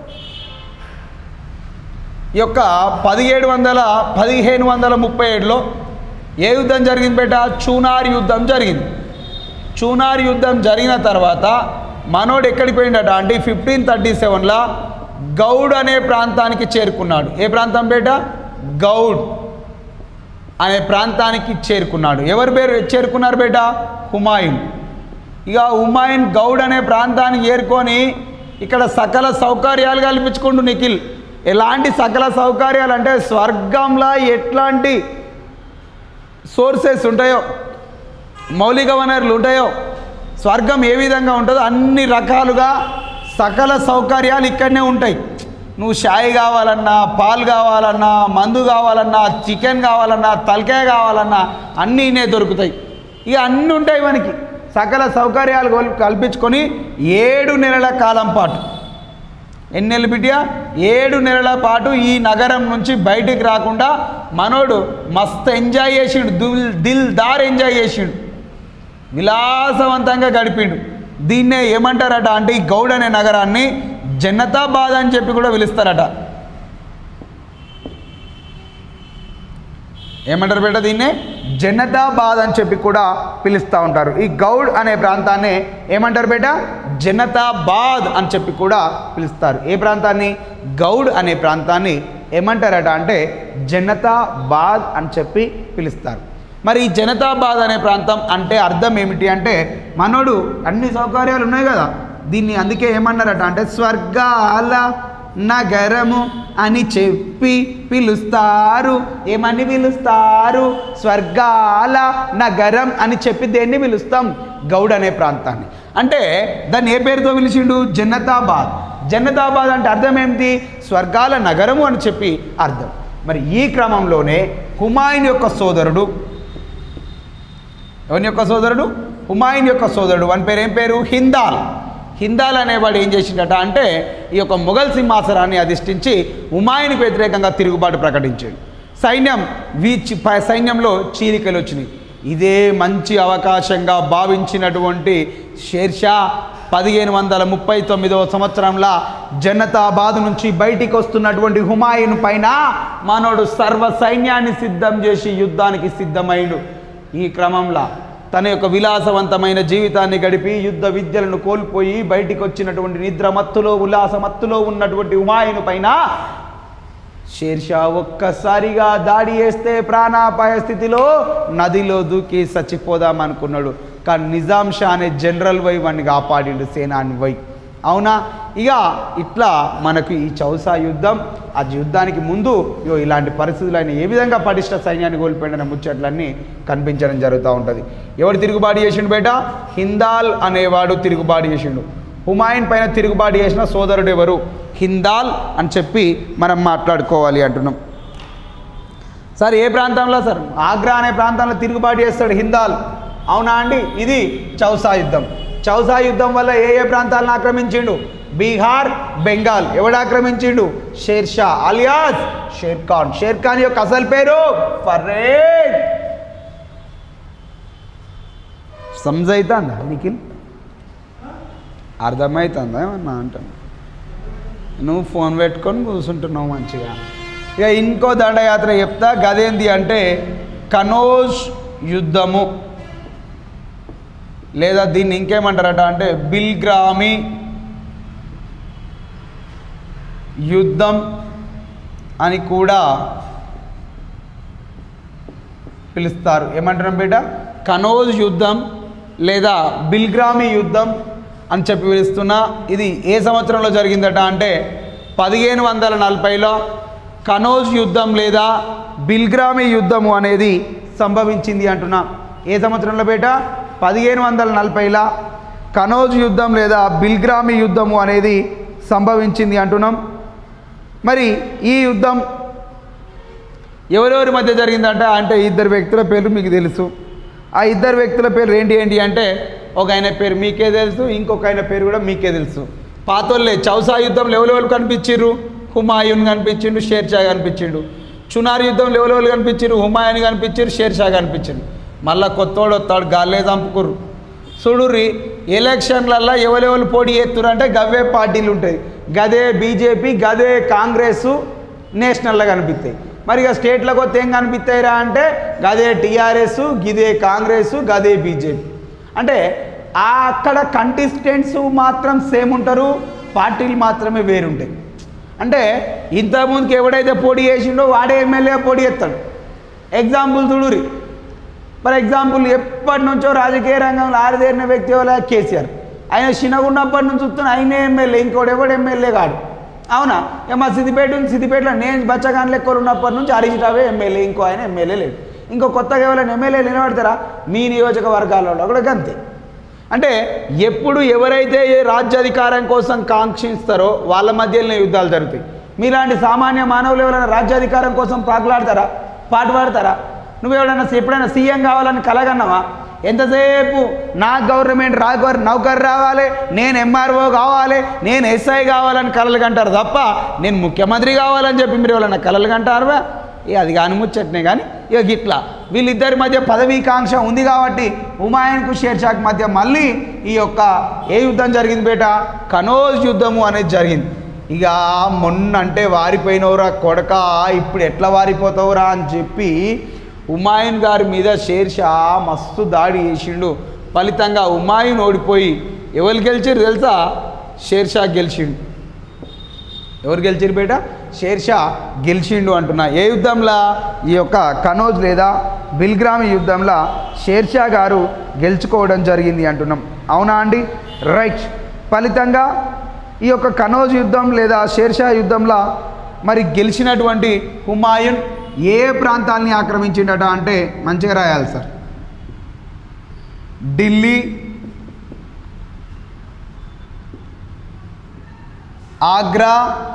ఈ యొక్క పదిహేడు వందల పదిహేను వందల ముప్పై ఏడులో ఏ యుద్ధం జరిగింది బేట? చూనార్ యుద్ధం జరిగింది. చూనార్ యుద్ధం జరిగిన తర్వాత మనోడు ఎక్కడికి పోయిండట అంటే ఫిఫ్టీన్ థర్టీ సెవెన్లో గౌడ్ అనే ప్రాంతానికి చేరుకున్నాడు. ఏ ప్రాంతం బేట? గౌడ్ అనే ప్రాంతానికి చేరుకున్నాడు. ఎవరు పేరు చేరుకున్నారు బేట? హుమాయూన్. ఇక హుమాయూన్ గౌడ్ అనే ప్రాంతానికి చేరుకొని ఇక్కడ సకల సౌకర్యాలు కల్పించుకుంటూ నిఖిల్ ఎలాంటి సకల సౌకర్యాలు అంటే స్వర్గంలో ఎట్లాంటి సోర్సెస్ ఉంటాయో మౌలిక వనరులు ఉంటాయో స్వర్గం ఏ విధంగా ఉంటుందో అన్ని రకాలుగా సకల సౌకర్యాలు ఇక్కడనే ఉంటాయి. నువ్వు షాయి కావాలన్నా, పాలు కావాలన్నా, మందు కావాలన్నా, చికెన్ కావాలన్నా, తలకాయ కావాలన్నా అన్నీనే దొరుకుతాయి. ఇక అన్నీ ఉంటాయి మనకి. సకల సౌకర్యాలు కల్పించుకొని ఏడు నెలల కాలం పాటు ఎన్ని నెలలు బిడ్డ? ఏడు నెలల పాటు ఈ నగరం నుంచి బయటికి రాకుండా మనోడు మస్తు ఎంజాయ్ చేసిండు. దిల్ దిల్ దార్ ఎంజాయ్ చేసిండు, విలాసవంతంగా గడిపిండు. దీన్నే ఏమంటారట అంటే ఈ గౌడ్ అనే నగరాన్ని జనతాబాద్ అని చెప్పి కూడా పిలుస్తారట. ఏమంటారు బేట? దీన్నే జనతాబాద్ అని చెప్పి కూడా పిలుస్తూ ఉంటారు. ఈ గౌడ్ అనే ప్రాంతాన్ని ఏమంటారు బేట? జనతాబాద్ అని చెప్పి కూడా పిలుస్తారు. ఏ ప్రాంతాన్ని? గౌడ్ అనే ప్రాంతాన్ని ఏమంటారట అంటే జనతాబాద్ అని చెప్పి పిలుస్తారు. మరి ఈ జనతాబాద్ అనే ప్రాంతం అంటే అర్థం ఏమిటి అంటే మనోడు అన్ని సౌకర్యాలు ఉన్నాయి కదా, దీన్ని అందుకే ఏమన్నారట అంటే స్వర్గాల నగరము అని చెప్పి పిలుస్తారు. ఏమని పిలుస్తారు? స్వర్గాల నగరం అని చెప్పి దేన్ని పిలుస్తాం? గౌడ్ అనే ప్రాంతాన్ని. అంటే దాన్ని ఏ పేరుతో పిలిచిండు? జనతాబాద్. జనతాబాద్ అంటే అర్థం ఏమిటి? స్వర్గాల నగరము అని చెప్పి అర్థం. మరి ఈ క్రమంలోనే హుమాయూన్ యొక్క సోదరుడు, ఎవరి యొక్క సోదరుడు? హుమాయూన్ యొక్క సోదరుడు. వాని పేరు ఏం పేరు? హిందాల్. హిందాల్ అనేవాడు ఏం చేసిండట అంటే ఈ యొక్క మొఘల్ సింహాసనాన్ని అధిష్ఠించి హుమాయూన్కి వ్యతిరేకంగా తిరుగుబాటు ప్రకటించాడు. సైన్యం వీచి సైన్యంలో చీలికలు వచ్చినాయి. ఇదే మంచి అవకాశంగా భావించినటువంటి షేర్షా పదిహేను వందల ముప్పై తొమ్మిదవ సంవత్సరంలో జనతాబాద్ నుంచి బయటికి వస్తున్నటువంటి హుమాయూన్ పైన మనోడు సర్వ సైన్యాన్ని సిద్ధం చేసి యుద్ధానికి సిద్ధమైండు. ఈ క్రమంలో తన యొక్క విలాసవంతమైన జీవితాన్ని గడిపి యుద్ధ విద్యలను కోల్పోయి బయటికి వచ్చినటువంటి నిద్రమత్తులో ఉల్లాసమత్తులో ఉన్నటువంటి హుమాయూన్ పైన షేర్షా ఒక్కసారిగా దాడి చేస్తే ప్రాణాపాయ స్థితిలో నదిలో దూకి చచ్చిపోదామనుకున్నాడు. కానీ నిజాం షా అనే జనరల్ వై వాడిని కాపాడిండు, సేనాని వై. అవునా? ఇక ఇట్లా మనకు ఈ చౌసా యుద్ధం, ఆ యుద్ధానికి ముందు ఇగో ఇలాంటి పరిస్థితులు ఆయన ఏ విధంగా పటిష్ట సైన్యాన్ని కోల్పోయిన ముచ్చట్లన్నీ కనిపించడం జరుగుతూ ఉంటుంది. ఎవడు తిరుగుబాటు చేసిండు బేట? హిందాల్ అనేవాడు తిరుగుబాటు చేసిండు. హుమాయూన్ పైన తిరుగుబాటు చేసిన సోదరుడు ఎవరు? హిందాల్ అని చెప్పి మనం మాట్లాడుకోవాలి అంటున్నాం. సార్ ఏ ప్రాంతంలో? సార్ ఆగ్రా అనే ప్రాంతంలో తిరుగుబాటు చేస్తాడు హిందాల్. అవునా అండి? ఇది చౌసా యుద్ధం. చౌసా యుద్ధం వల్ల ఏ ఏ ప్రాంతాలను ఆక్రమించిండు? బీహార్, బెంగాల్. ఎవడు ఆక్రమించిండు? షేర్షా అలియాస్ షేర్ ఖాన్. షేర్ ఖాన్ యొక్క అసలు పేరు ఫర్రేడ్. సమజైతుందా నిఖిల్? అర్థమవుతుందా ఏమన్నా అంటాను? నువ్వు ఫోన్ పెట్టుకొని కూర్చుంటున్నావు మంచిగా. ఇక ఇంకో దండయాత్ర చెప్తా. గదేంది అంటే కనోజ్ యుద్ధము, లేదా దీన్ని ఇంకేమంటారట అంటే బిల్గ్రామీ యుద్ధం అని కూడా పిలుస్తారు. ఏమంటున్నాం బేట? కనోజ్ యుద్ధం లేదా బిల్గ్రామీ యుద్ధం అని చెప్పి పిలుస్తున్నా. ఇది ఏ సంవత్సరంలో జరిగిందట అంటే పదిహేను వందల నలభైలో కనోజ్ యుద్ధం లేదా బిల్గ్రామీ యుద్ధము అనేది సంభవించింది అంటున్నా. ఏ సంవత్సరంలో బేట? పదిహేను వందల నలభైలో కనోజ్ యుద్ధం లేదా బిల్గ్రామీ యుద్ధము అనేది సంభవించింది అంటున్నాం. మరి ఈ యుద్ధం ఎవరెవరి మధ్య జరిగిందంట అంటే ఇద్దరు వ్యక్తుల పేర్లు మీకు తెలుసు. ఆ ఇద్దరు వ్యక్తుల పేర్లు ఏంటి ఏంటి అంటే ఒక ఆయన పేరు మీకే తెలుసు, ఇంకొక ఆయన పేరు కూడా మీకే తెలుసు. పాతోళ్ళే. చౌసా యుద్ధంలో ఎవరెవరు కనిపించిర్రు? హుమాయూన్ కనిపించిండు, షేర్షా కనిపించిండు. చునార్ యుద్ధంలో ఎవరెవరు కనిపించిర్రు? హుమాయూన్ కనిపించారు, షేర్షా కనిపించిండు. మళ్ళీ కొత్తోడు వస్తాడు, గాల్లే చంపుకుర్రు. చూడుర్రి ఎలక్షన్లల్లో ఎవరెవరు పోటీ చేస్తున్నారు అంటే గవే పార్టీలు ఉంటాయి. గదే బీజేపీ, గదే కాంగ్రెస్ నేషనల్లో కనిపిస్తాయి. మరి ఇక స్టేట్లకు వస్తే ఏం కనిపిస్తాయిరా అంటే గదే టీఆర్ఎస్, గిదే కాంగ్రెస్, గదే బీజేపీ. అంటే అక్కడ కంటెస్టెంట్స్ మాత్రం సేమ్ ఉంటారు, పార్టీలు మాత్రమే వేరుంటాయి. అంటే ఇంతకుముందుకు ఎవడైతే పోటీ చేసిండో వాడే ఎమ్మెల్యే పోటీ చేస్తాడు. ఎగ్జాంపుల్ చూడురి. ఫర్ ఎగ్జాంపుల్ ఎప్పటి నుంచో రాజకీయ రంగంలో ఆరిదేరిన వ్యక్తి ఎవరు? కేసీఆర్. ఆయన చిన్నగున్నప్పటి నుంచి చూస్తున్న ఆయనే ఎమ్మెల్యే, ఇంకోటి ఎవడు ఎమ్మెల్యే కాడు. అవునా? ఇక మా సిద్దిపేట ఉంది, సిద్దిపేటలో నేను బచ్చగాన్ లెక్కలు ఉన్నప్పటి నుంచి హరీష్ రావే ఎమ్మెల్యే, ఇంకో ఆయన ఎమ్మెల్యే లేడు. ఇంకో కొత్తగా ఎవరైనా ఎమ్మెల్యే నిలబడతారా? మీ నియోజకవర్గాలలో కూడా గంతే. అంటే ఎప్పుడు ఎవరైతే ఏ రాజ్యాధికారం కోసం కాంక్షిస్తారో వాళ్ళ మధ్యలోనే యుద్ధాలు జరుగుతాయి. మీలాంటి సామాన్య మానవులు ఎవరైనా రాజ్యాధికారం కోసం పాకులాడతారా? పాటు పాడతారా? నువ్వు ఎవరైనా ఎప్పుడైనా సీఎం కావాలని కలగన్నావా? ఎంతసేపు నా గవర్నమెంట్ రా నౌకరు రావాలి, నేను ఎంఆర్ఓ కావాలి, నేను ఎస్ఐ కావాలని కలలు కంటారు తప్ప నేను ముఖ్యమంత్రి కావాలని చెప్పి మీరు ఎవరైనా కలలు కంటారువా? ఇక అది కాని ముచ్చట్నే. కానీ ఇక గిట్లా వీళ్ళిద్దరి మధ్య పదవీకాంక్ష ఉంది కాబట్టి హుమాయూన్కు షేర్షాకు మధ్య మళ్ళీ ఈ యొక్క ఏ యుద్ధం జరిగింది బేట? కనోజ్ యుద్ధము అనేది జరిగింది. ఇక మొన్న అంటే వారిపోయినవురా కొడక, ఇప్పుడు ఎట్లా వారిపోతావురా అని చెప్పి హుమాయూన్ గారి మీద షేర్షా మస్తు దాడి చేసిండు. ఫలితంగా హుమాయూన్ ఓడిపోయి ఎవరు గెలిచిరు తెలుసా? షేర్షా గెలిచిండు. ఎవరు గెలిచిరు బేట? షేర్షా గెలిచిండు అంటున్నా. ఏ యుద్ధంలో? ఈ యొక్క కనోజ్ లేదా బిల్గ్రామీ యుద్ధంలో షేర్షా గారు గెలుచుకోవడం జరిగింది అంటున్నాం. అవునా అండి? రైట్. ఫలితంగా ఈ యొక్క కనోజ్ యుద్ధం లేదా షేర్షా యుద్ధంలో మరి గెలిచినటువంటి హుమాయూన్ ఏ ప్రాంతాలని ఆక్రమించిండట అంటే మంచిగా రాయాలి సార్. ఢిల్లీ, ఆగ్రా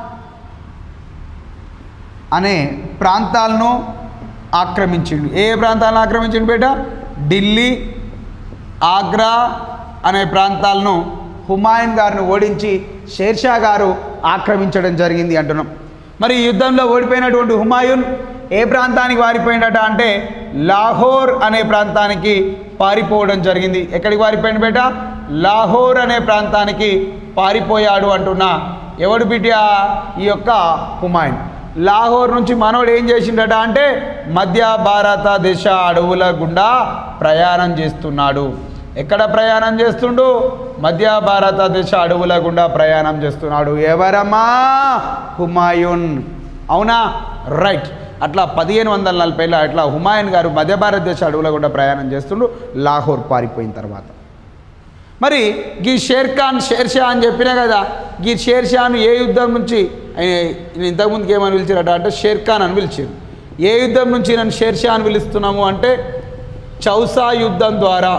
అనే ప్రాంతాలను ఆక్రమించిండు. ఏ ప్రాంతాలను ఆక్రమించిండు బేట? ఢిల్లీ, ఆగ్రా అనే ప్రాంతాలను హుమాయూన్ గారిని ఓడించి షేర్షా గారు ఆక్రమించడం జరిగింది అంటున్నాం. మరి ఈ యుద్ధంలో ఓడిపోయినటువంటి హుమాయూన్ ఏ ప్రాంతానికి పారిపోయిందట అంటే లాహోర్ అనే ప్రాంతానికి పారిపోవడం జరిగింది. ఎక్కడికి పారిపోయింది బేట? లాహోర్ అనే ప్రాంతానికి పారిపోయాడు అంటున్నా. ఎవడు బిడ్డ? ఈ యొక్క హుమాయూన్. లాహోర్ నుంచి మనోడు ఏం చేసిండట అంటే మధ్య భారతదేశ అడవుల గుండా ప్రయాణం చేస్తున్నాడు. ఎక్కడ ప్రయాణం చేస్తుండు? మధ్య భారతదేశ అడవుల గుండా ప్రయాణం చేస్తున్నాడు. ఎవరమ్మా? హుమాయూన్. అవునా? రైట్. అట్లా పదిహేను వందల నలభైలో అట్లా హుమాయూన్ గారు మధ్య భారతదేశ అడవుల గుండా ప్రయాణం చేస్తుండు లాహోర్ పారిపోయిన తర్వాత. మరి గీ షేర్ఖాన్ షేర్షా అని చెప్పినా కదా, గీ షేర్షాను ఏ యుద్ధం నుంచి, ఇంతకుముందుకు ఏమని పిలిచారట అంటే షేర్ఖాన్ అని పిలిచారు. ఏ యుద్ధం నుంచి నన్ను షేర్షా అని పిలుస్తున్నాము అంటే చౌసా యుద్ధం ద్వారా.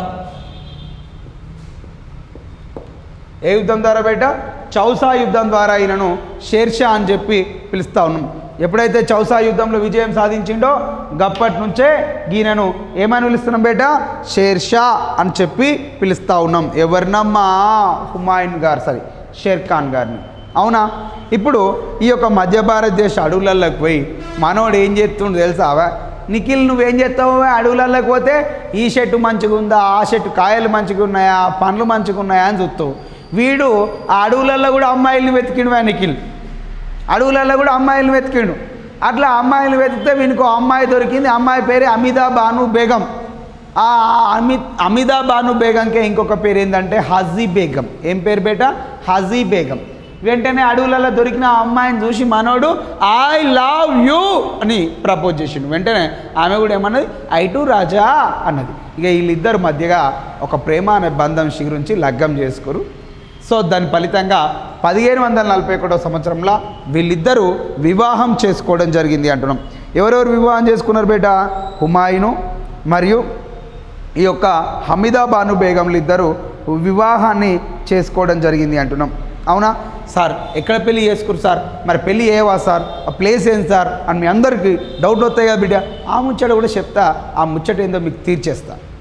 ఏ యుద్ధం ద్వారా బయట? చౌసా యుద్ధం ద్వారా ఈయనను షేర్షా అని చెప్పి పిలుస్తూ ఉన్నాం. ఎప్పుడైతే చౌసా యుద్ధంలో విజయం సాధించిండో గప్పటి నుంచే ఈయనను ఏమని పిలుస్తున్నాం బేట? షేర్షా అని చెప్పి పిలుస్తూ ఉన్నాం. ఎవరినమ్మా? హుమాయూన్ గారు, సారీ షేర్ఖాన్ గారిని. అవునా? ఇప్పుడు ఈ యొక్క మధ్య భారతదేశ అడవులలోకి పోయి మనోడు ఏం చేస్తుండో తెలుసావా? నిఖిల్ నువ్వేం చేస్తావు? అడవులలోకి పోతే ఈ చెట్టు మంచిగా ఉందా, ఆ చెట్టు కాయలు మంచిగా ఉన్నాయా, పండ్లు మంచిగా ఉన్నాయా అని చూస్తావు. వీడు ఆ అడవులలో కూడా అమ్మాయిల్ని వెతికిండు. నిఖిల్ అడవులలో కూడా అమ్మాయిలను వెతికిండు. అట్లా అమ్మాయిలు వెతికితే వీనికి అమ్మాయి దొరికింది. అమ్మాయి పేరే అమిదా బాను బేగం. ఆ అమి అమిదా బాను బేగంకే ఇంకొక పేరు ఏంటంటే హజీ బేగం. ఏం పేరు బేట? హజీ బేగం. వెంటనే అడవులలో దొరికిన ఆ అమ్మాయిని చూసి మనోడు ఐ లవ్ యూ అని ప్రపోజ్ చేసిండు. వెంటనే ఆమె కూడా ఏమన్నది? ఐ టు రాజా అన్నది. ఇక వీళ్ళిద్దరు మధ్యగా ఒక ప్రేమ అనే బంధం గురించి లగ్గం చేసుకోరు. సో దాని ఫలితంగా పదిహేను వందల నలభై ఒకటో సంవత్సరంలో వీళ్ళిద్దరూ వివాహం చేసుకోవడం జరిగింది అంటున్నాం. ఎవరెవరు వివాహం చేసుకున్నారు బేట? హుమాయూను మరియు ఈ యొక్క హమీదా బాను బేగంలు ఇద్దరు వివాహాన్ని చేసుకోవడం జరిగింది అంటున్నాం. అవునా సార్? ఎక్కడ పెళ్ళి చేసుకురు సార్? మరి పెళ్ళి ఏవా సార్? ఆ ప్లేస్ ఏంటి సార్ అని మీ అందరికీ డౌట్ వస్తాయి కదా బిడ్డ. ఆ ముచ్చట కూడా చెప్తా, ఆ ముచ్చట ఏందో మీకు తీర్చేస్తా.